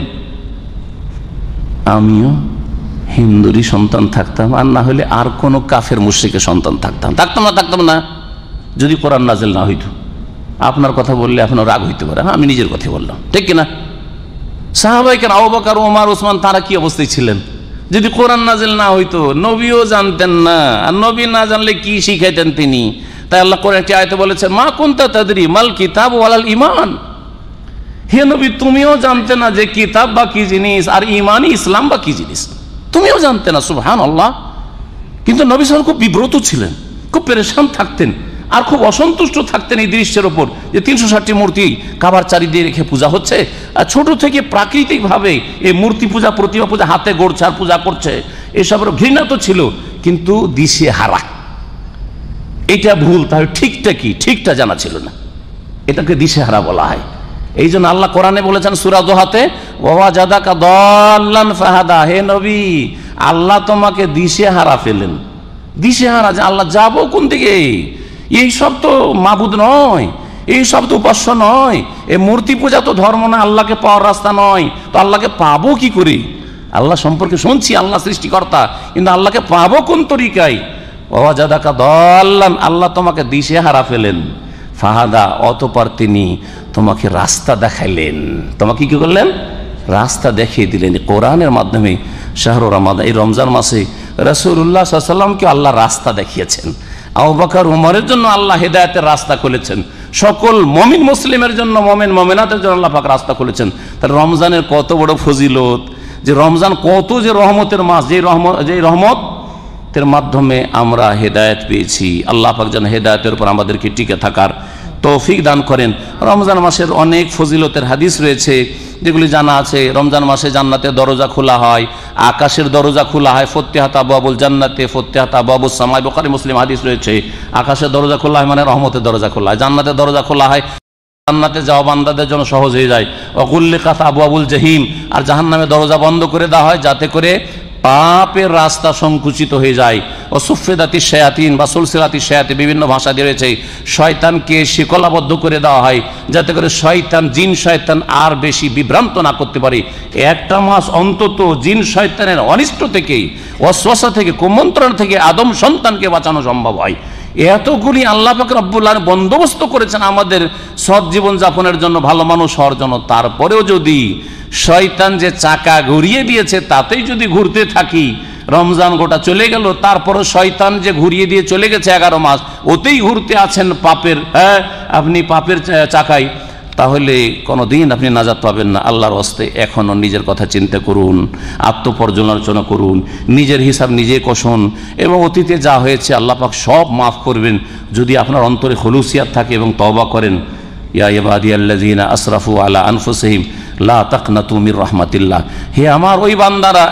আমিও হিন্দুরই সন্তান থাকতাম, আর না হলে আর কোনো কাফের মুশরিকের সন্তান থাকতাম না যদি কোরআন নাজিল না হইতো। আপনার কথা বললে আপনার রাগ হইতে পারে, আমি নিজের কথা বললাম, ঠিক কিনা? সাহাবায়ে কেরাম আবু বকর, ওমর, ওসমান তারা কি অবস্থায় ছিলেন? যদি কোরআন নাজিল না হইতো, নবীও জানতেন না, আর নবী না জানলে কি শিখাইতেন তিনি? তাই আল্লাহ কোরআন একটি আয়াতে বলেছেন, মা কুনতা তাদরি মাল কিতাব ওয়ালাল ঈমান। হে নবী, তুমিও জানতে না যে কিতাব বা কি জিনিস, আর ঈমান ইসলাম বা কি জিনিস, তুমিও জানতে না। সুবহানাল্লাহ। কিন্তু নবী সাল্লাল্লাহু আলাইহি ওয়াসাল্লাম খুব বিব্রত ছিলেন, খুব পেরেশান থাকতেন, আর খুব অসন্তুষ্ট থাকতেন এই দৃশ্যের ওপর যে 360টি মূর্তি কাবার চারিদিকে রেখে পূজা হচ্ছে। আর ছোট থেকে প্রাকৃতিকভাবে এই মূর্তি পূজা, প্রতিমা পূজা, হাতে গোড়ছাড় পূজা করছে, এসবের ঘৃণা তো ছিল, কিন্তু দিশে হারা। এটা ভুল, তাহলে ঠিকটা কি, ঠিকটা জানা ছিল না, এটাকে দিশে হারা বলা হয়। এই জন্য আল্লাহ কোরআনে বলেছেন সূরা দোহাতে, ওয়াজাদাকা দাল্লান ফাহাদা, হে নবী আল্লাহ তোমাকে দিশে হারা ফেলেন। দিশে হারা, যে আল্লাহ যাবো কোন দিকে, এই সব তো মাবুদ নয়, এই সব তো উপাস্য নয়, এই মূর্তি পূজা তো ধর্ম না, আল্লাহকে পাওয়ার রাস্তা নয়, তো আল্লাহকে পাবো কি করে? আল্লাহ সম্পর্কে শুনছি আল্লাহ সৃষ্টিকর্তা, কিন্তু আল্লাহকে পাবো কোন তরিকায়? ওয়াজাদাকা দাল্লান, আল্লাহ তোমাকে দিশে হারা ফেলেন, ফাহাদা, অতঃপর তিনি তোমাকে রাস্তা দেখাইলেন। তোমাকে কি করলেন? রাস্তা দেখিয়ে দিলেন কোরআনের মাধ্যমে। শাহরু রমাদান, এই রমজান মাসে রাসূলুল্লাহ সাল্লাল্লাহু আলাইহি ওয়াসাল্লামকে আল্লাহ রাস্তা দেখিয়েছেন। আবু বকর, ওমরের জন্য আল্লাহ হেদায়েতের রাস্তা খুলেছেন। সকল মুমিন মুসলিমের জন্য, মুমিন মুমিনাতের জন্য আল্লাহ পাক রাস্তা খুলেছেন। তাহলে রমজানের কত বড় ফজিলত, যে রমজান কত যে রহমতের মাস, যে রহমতের মাধ্যমে আমরা হেদায়েত পেয়েছি। আল্লাহ পাক যেন হেদায়েতের উপর আমাদেরকে টিকে থাকার তৌফিক দান করেন। রমজান মাসের অনেক ফজিলতের হাদিস রয়েছে যেগুলি জানা আছে। রমজান মাসে জান্নাতের দরজা খোলা হয়, আকাশের দরজা খোলা হয়। ফতিহাত আবওয়াবুল জান্নাতে ফতিহাত আবওয়াবুস সামাই, বুখারী মুসলিম হাদিস রয়েছে। আকাশের দরজা খোলা হয় মানে রহমতের দরজা খোলা হয়। জান্নাতের দরজা খোলা হয়, জান্নাতে যাওয়া বান্দাদের জন্য সহজ হয়ে যায়। ওয়াগুল্লিকাত আবওয়াবুল জাহিম, আর জাহান্নামের দরজা বন্ধ করে দেওয়া হয় যাতে করে পাপের রাস্তা সংকুচিত হয়ে যায়। ও সুফিদাতি শায়াতিন বা সুলসিলাতি শায়াতিন, বিভিন্ন ভাষা দিয়ে রয়েছে। শয়তানকে শিকলাবদ্ধ করে দেওয়া হয় যাতে করে শয়তান, জিন শয়তান আর বেশি বিভ্রান্ত না করতে পারে। একটা মাস অন্তত জিন শয়তানের অনিষ্ট থেকে, ওয়াসওয়াসা থেকে, কুমন্ত্রণ থেকে আদম সন্তানকে বাঁচানো সম্ভব হয়। এতগুলি আল্লাহ পাক রব্বুল আলামিন বন্দোবস্ত করেছেন আমাদের সৎ জীবন যাপনের জন্য, ভালো মানুষ হওয়ার জন্য। তারপরেও যদি শয়তান যে চাকা ঘুরিয়ে দিয়েছে তাতেই যদি ঘুরতে থাকি, রমজান গোটা চলে গেল, তারপরে শয়তান যে ঘুরিয়ে দিয়ে চলে গেছে 11 মাস, ওতেই ঘুরতে আছেন পাপের, আপনি পাপের চাকায়, তাহলে কোনোদিন আপনি নাজাত পাবেন না। আল্লাহর হস্তে এখনও নিজের কথা চিন্তা করুন, আত্মপর্যালোচনা করুন, নিজের হিসাব নিজে কষুন, এবং অতীতে যা হয়েছে আল্লাহ পাক সব মাফ করবেন যদি আপনার অন্তরে খুলুসিয়াত থাকে এবং তওবা করেন। ইয়া ইবাদিয়াল্লাযীনা আসরাফু আলা আনফুসিহিম লা তাকনাতু মির রাহমাতিল্লাহ, হে আমার ওই বান্দারা,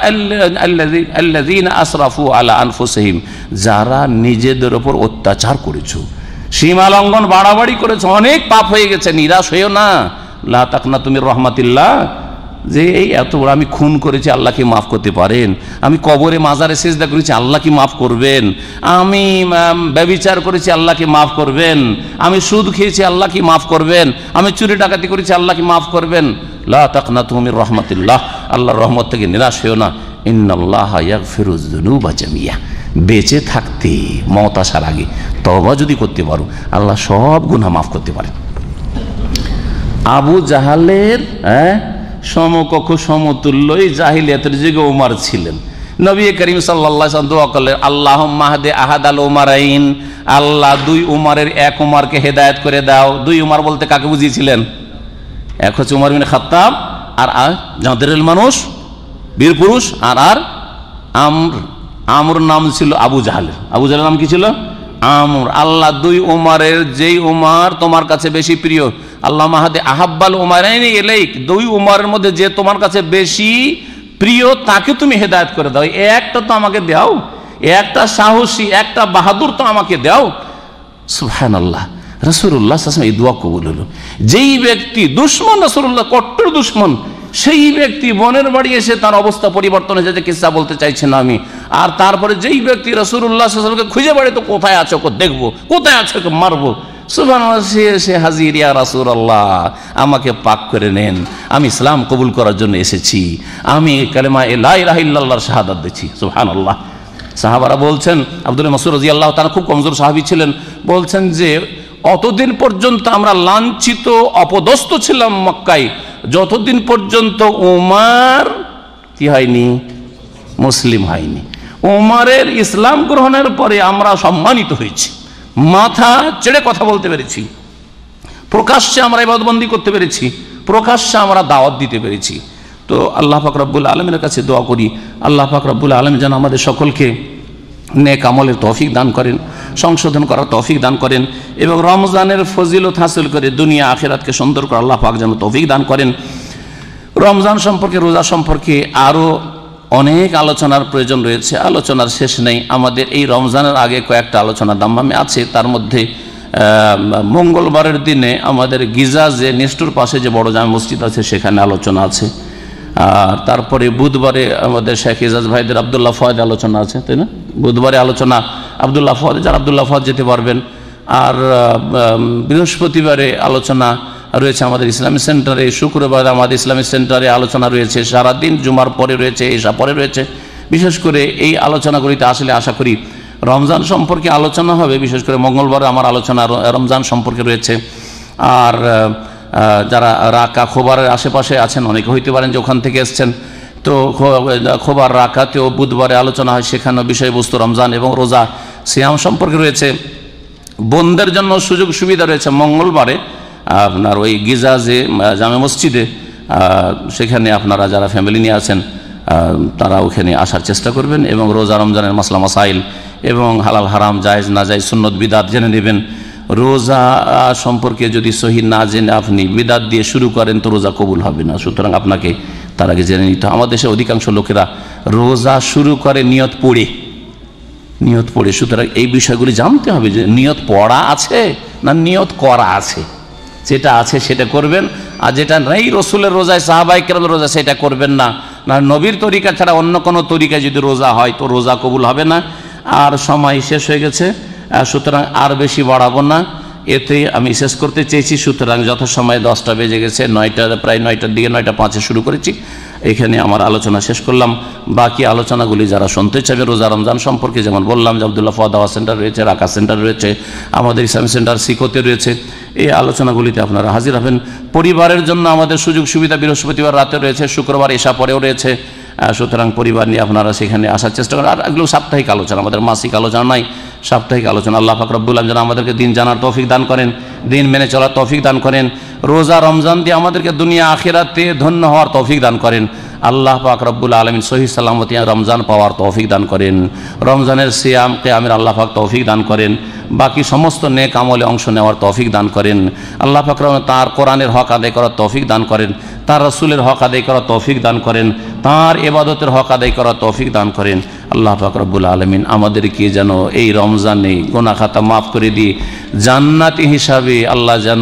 আল্লাযীনা আসরাফু আলা আনফুসিহিম, যারা নিজেদের উপর অত্যাচার করেছো, সীমা লঙ্ঘন, বাড়াবাড়ি করেছো, অনেক পাপ হয়ে গেছে, নিরাশ হয়েও না। লা তাকনাতু মির রাহমাতিল্লাহ, যে এই এত বড় আমি খুন করেছি, আল্লাহ কি মাফ করতে পারেন? আমি কবরে মাজারে সিজদা করেছি, আল্লাহ কি মাফ করবেন? আমি ব্যভিচার করেছি, আল্লাহ কি মাফ করবেন? আমি সুদ খেয়েছি, আল্লাহ কি মাফ করবেন? আমি চুরি ডাকাতি করেছি, আল্লাহ কি মাফ করবেন? লা তাকনাতু মির রাহমাতিল্লাহ, আল্লাহর রহমত থেকে নিরাশ হয়েও না। ইন্নাল্লাহা ইয়াগফিরুয যুনুবা জামিয়া, বেঁচে থাকতে মওত আসার আগে তওবা যদি করতে পারো, আল্লাহ সব গুনাহ মাফ করতে পারেন। আবু জাহালের সমকক্ষ সমতুল্যই জাহিলিয়াতের যুগে ওমর ছিলেন। নবী করিম সাল্লাল্লাহু আলাইহি ওয়াসাল্লাম দোয়া করলেন, আল্লাহুম্মা হাদি আহাদাল উমারাইন, আল্লাহ দুই উমারের এক উমারকে হেদায়েত করে দাও। দুই উমার বলতে কাকে বুঝিয়েছিলেন? এক হচ্ছে উমর বিন খাত্তাব, আর জাদেরের মানুষ, বীর পুরুষ, আর আমর নাম ছিল আবু জাহালের। আবু জাহালের নাম কি ছিল? আমর। আল্লাহ দুই উমারের যেই উমার তোমার কাছে বেশি প্রিয়, আল্লাহ মাহাদে আহাব্বাল উমারাইনি ইলাইক, দুই উমারের মধ্যে যে তোমার কাছে বেশি প্রিয় তাকে তুমি হেদায়েত করে দাও। একটা তো আমাকে দাও, একটা সাহসী, একটা বাহাদুর তো আমাকে দাও। সুবহানাল্লাহ, রাসূলুল্লাহ সাল্লাল্লাহু আলাইহি ওয়াসাল্লাম এই দোয়া কবুল হলো। যেই ব্যক্তি দুশমন, রাসূলুল্লাহ কট্টর দুশমন, সেই ব্যক্তি বনের বাড়ি এসে তার অবস্থা পরিবর্তন হয়েছে, যে কিসসা বলতে চাইছি না আমি। আর তারপরে যেই ব্যক্তি রাসূলুল্লাহ সাল্লাল্লাহু আলাইহি ওয়াসাল্লামকে খুঁজে বেড়ায়, তো কোথায় আছো ওকে দেখবো, কোথায় আছো ওকে মারবো, সুবহানাল্লাহ, সে হাজির, ইয়া রাসূলুল্লাহ আমাকে পাক করে নেন, আমি ইসলাম কবুল করার জন্য এসেছি, আমি কালেমা লা ইলাহা ইল্লাল্লাহর শাহাদাত দিচ্ছি। সুবহানাল্লাহ। সাহাবারা বলছেন, আব্দুল্লাহ মাসউদ রাদিয়াল্লাহু তাআলা খুব কমজোর সাহাবী ছিলেন, বলছেন যে অতদিন পর্যন্ত আমরা লাঞ্ছিত অপদস্থ ছিলাম মক্কায়, যতদিন পর্যন্ত উমার কি হয়নি, মুসলিম হয়নি। উমারের ইসলাম গ্রহণের পরে আমরা সম্মানিত হয়েছি, মাথা চেড়ে কথা বলতে পেরেছি, প্রকাশ্যে আমরা ইবাদতবন্দি করতে পেরেছি, প্রকাশ্যে আমরা দাওয়াত দিতে পেরেছি। তো আল্লাহ পাক রব্বুল আলামিনের কাছে দোয়া করি, আল্লাহ পাক রব্বুল আলামিন যেন আমাদের সকলকে নেক আমলের তৌফিক দান করেন, সংশোধন করার তৌফিক দান করেন, এবং রমজানের ফজিলত হাসিল করে দুনিয়া আখিরাতকে সুন্দর করে আল্লাহ পাক যেন তৌফিক দান করেন। রমজান সম্পর্কে, রোজা সম্পর্কে আরও অনেক আলোচনার প্রয়োজন রয়েছে, আলোচনার শেষ নেই। আমাদের এই রমজানের আগে কয়েকটা আলোচনার দাম্মামে আছে, তার মধ্যে মঙ্গলবারের দিনে আমাদের গিজাজে নিষ্ঠুর পাশে যে বড় জামে মসজিদ আছে সেখানে আলোচনা আছে। আর তারপরে বুধবারে আমাদের শেখ ইজাজ ভাইদের আবদুল্লাহ ফয়েদ আলোচনা আছে, তাই না? বুধবারে আলোচনা আবদুল্লাহ ফয়েদ, যারা আবদুল্লাহ ফয়েদ যেতে পারবেন। আর বৃহস্পতিবারে আলোচনা রয়েছে আমাদের ইসলামিক সেন্টারে, শুক্রবার আমাদের ইসলামিক সেন্টারে আলোচনা রয়েছে, সারাদিন জুমার পরে রয়েছে, এশা পরে রয়েছে। বিশেষ করে এই আলোচনাগুলিতে আসলে আশা করি রমজান সম্পর্কে আলোচনা হবে। বিশেষ করে মঙ্গলবারে আমার আলোচনা রমজান সম্পর্কে রয়েছে। আর যারা রাকা খোবারের আশেপাশে আছেন, অনেকে হইতে পারেন যে ওখান থেকে এসছেন, তো খোবার রাকাতেও বুধবারে আলোচনা হয়, সেখানেও বিষয়বস্তু রমজান এবং রোজা সিয়াম সম্পর্কে রয়েছে। বোনদের জন্য সুযোগ সুবিধা রয়েছে মঙ্গলবারে আপনার ওই গিজাজে জামে মসজিদে, সেখানে আপনারা যারা ফ্যামিলি নিয়ে আছেন তারা ওখানে আসার চেষ্টা করবেন, এবং রোজা রমজানের মাসলা মাসাইল এবং হালাল হারাম, জায়েজ না জায়েজ, সুন্নত বিদাত জেনে নেবেন। রোজা সম্পর্কে যদি সহি না জেনে আপনি বিদাত দিয়ে শুরু করেন তো রোজা কবুল হবে না, সুতরাং আপনাকে তার আগে জেনে নিতে। আমাদের দেশে অধিকাংশ লোকেরা রোজা শুরু করে নিয়ত পড়ে, সুতরাং এই বিষয়গুলি জানতে হবে যে নিয়ত পড়া আছে না নিয়ত করা আছে। যেটা আছে সেটা করবেন, আর যেটা নেই রসুলের রোজায়, সাহাবায়ে কেরামের রোজা, সেটা করবেন না। না নবীর তরিকা ছাড়া অন্য কোনো তরিকায় যদি রোজা হয় তো রোজা কবুল হবে না। আর সময় শেষ হয়ে গেছে, সুতরাং আর বেশি বাড়াবো না, এতে আমি শেষ করতে চেয়েছি। সুতরাং যথাসময়ে 10টা বেজে গেছে, প্রায় 9টার দিকে, 9:05 শুরু করেছি, এখানে আমার আলোচনা শেষ করলাম। বাকি আলোচনাগুলি যারা শুনতে চাইবে রোজা রমজান সম্পর্কে, যেমন বললাম যে আবদুল্লাহ ফয়েদ দাওয়া সেন্টার রয়েছে, রাকা সেন্টার রয়েছে, আমাদের ইসলামী সেন্টার সিকোতে রয়েছে, এই আলোচনাগুলিতে আপনারা হাজির হবেন। পরিবারের জন্য আমাদের সুযোগ সুবিধা বৃহস্পতিবার রাতে রয়েছে, শুক্রবার এশা পরেও রয়েছে, সুতরাং পরিবার নিয়ে আপনারা সেখানে আসার চেষ্টা করেন। আর এগুলো সাপ্তাহিক আলোচনা, আমাদের মাসিক আলোচনা নাই, সাপ্তাহিক আলোচনা। আল্লাহ পাক রব্বুল আলামিন যেন আমাদেরকে দিন জানার তৌফিক দান করেন, দিন মেনে চলার তৌফিক দান করেন, রোজা রমজান দিয়ে আমাদেরকে দুনিয়া আখিরাতে ধন্য হওয়ার তৌফিক দান করেন। আল্লাহ পাক রব্বুল আলামিন সহি সালামতি রমজান পাওয়ার তৌফিক দান করেন, রমজানের সিয়াম কিয়ামের আল্লাহ পাক তৌফিক দান করেন, বাকি সমস্ত নেক আমলে অংশ নেওয়ার তৌফিক দান করেন। আল্লাহ পাক তার কোরআনের হক আদায় করার তৌফিক দান করেন, তার রাসূলের হক আদায় করার তৌফিক দান করেন, তার ইবাদতের হক আদায় করার তৌফিক দান করেন। আল্লাহ পাক রব্বুল আলামিন আমাদেরকে যেন এই রমজানে গুনাহ খাতা মাফ করে দিয়ে জান্নাতি হিসাবে আল্লাহ যেন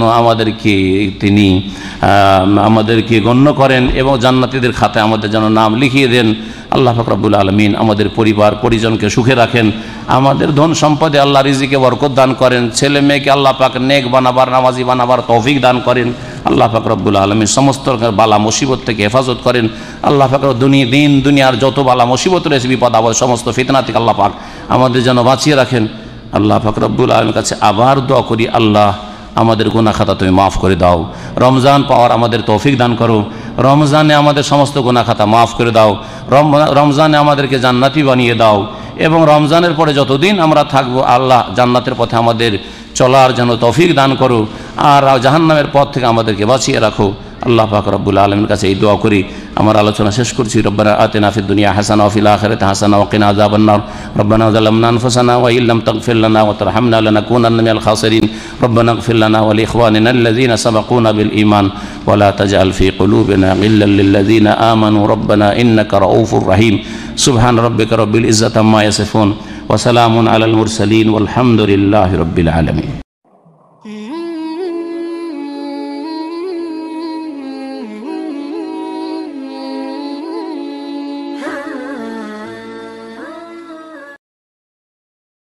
আমাদেরকে গণ্য করেন, এবং জান্নাতীদের খাতায় আমাদের যেন নাম লিখিয়ে দেন। আল্লাহ পাক রব্বুল আলামিন আমাদের পরিবার পরিজনকে সুখে রাখেন, আমাদের ধন সম্পদে আল্লাহ রিজিকে বরকত দান করেন, ছেলে মেয়েকে আল্লাহ পাক নেক বানাবার, নামাজি বানাবার তৌফিক দান করেন। আল্লাহ পাক রব্বুল আলামিন সমস্ত বালা মুসিবত থেকে হেফাজত করেন। আল্লাহ পাক দুনিয়ার যত বালা মুসিবত রয়েছে, বিপদ আপদ, সমস্ত ফিতনা থেকে আল্লাহ পাক আমাদের যেন বাঁচিয়ে রাখেন। আল্লাহ পাক রব্বুল আলামিনের কাছে আবার দোয়া করি, আল্লাহ আমাদের গুনাহ খাতা তুমি মাফ করে দাও, রমজান পাওয়ার আমাদের তৌফিক দান করো, রমজানে আমাদের সমস্ত গুনাহ খাতা মাফ করে দাও, রমজানে আমাদেরকে জান্নাতি বানিয়ে দাও, এবং রমজানের পরে যতদিন আমরা থাকবো আল্লাহ জান্নাতের পথে আমাদের চলার যেন তৌফিক দান করো, আর জাহান্নামের পথ থেকে আমাদেরকে বাঁচিয়ে রাখো। আল্লাহ পাক রব্বুল আলামিনের কাছে এই দোয়া করি। আমার আলোচনা শেষ করছি। রব্বানা আতিনা ফিদ দুনিয়া হাসানা ওয়া ফিল আখিরাতি হাসানা ওয়া কিনা আযাবান নার। রব্বানা যালামনা আনফুসানা ওয়া ইল্লাম তাগফির লানা ওয়া তারহামনা লানাকুনান্না মিনাল খাসিরিন। রব্বানা ইগফির লানা ওয়া লিইখওয়ানিনা আল্লাযীনা সাবাকুনা বিল ঈমান ওয়া লা তাজআল ফি কুলুবিনা গিল্লাল লিল্লাযীনা আমানু রব্বানা ইন্নাকা রাউফুর রহিম। সুবহান রাব্বিকা রাব্বিল ইজ্জাতি আম্মা ইয়াসিফুন ওয়া সালামুন আলাল মুরসালিন ওয়াল হামদুলিল্লাহি রাব্বিল আলামিন।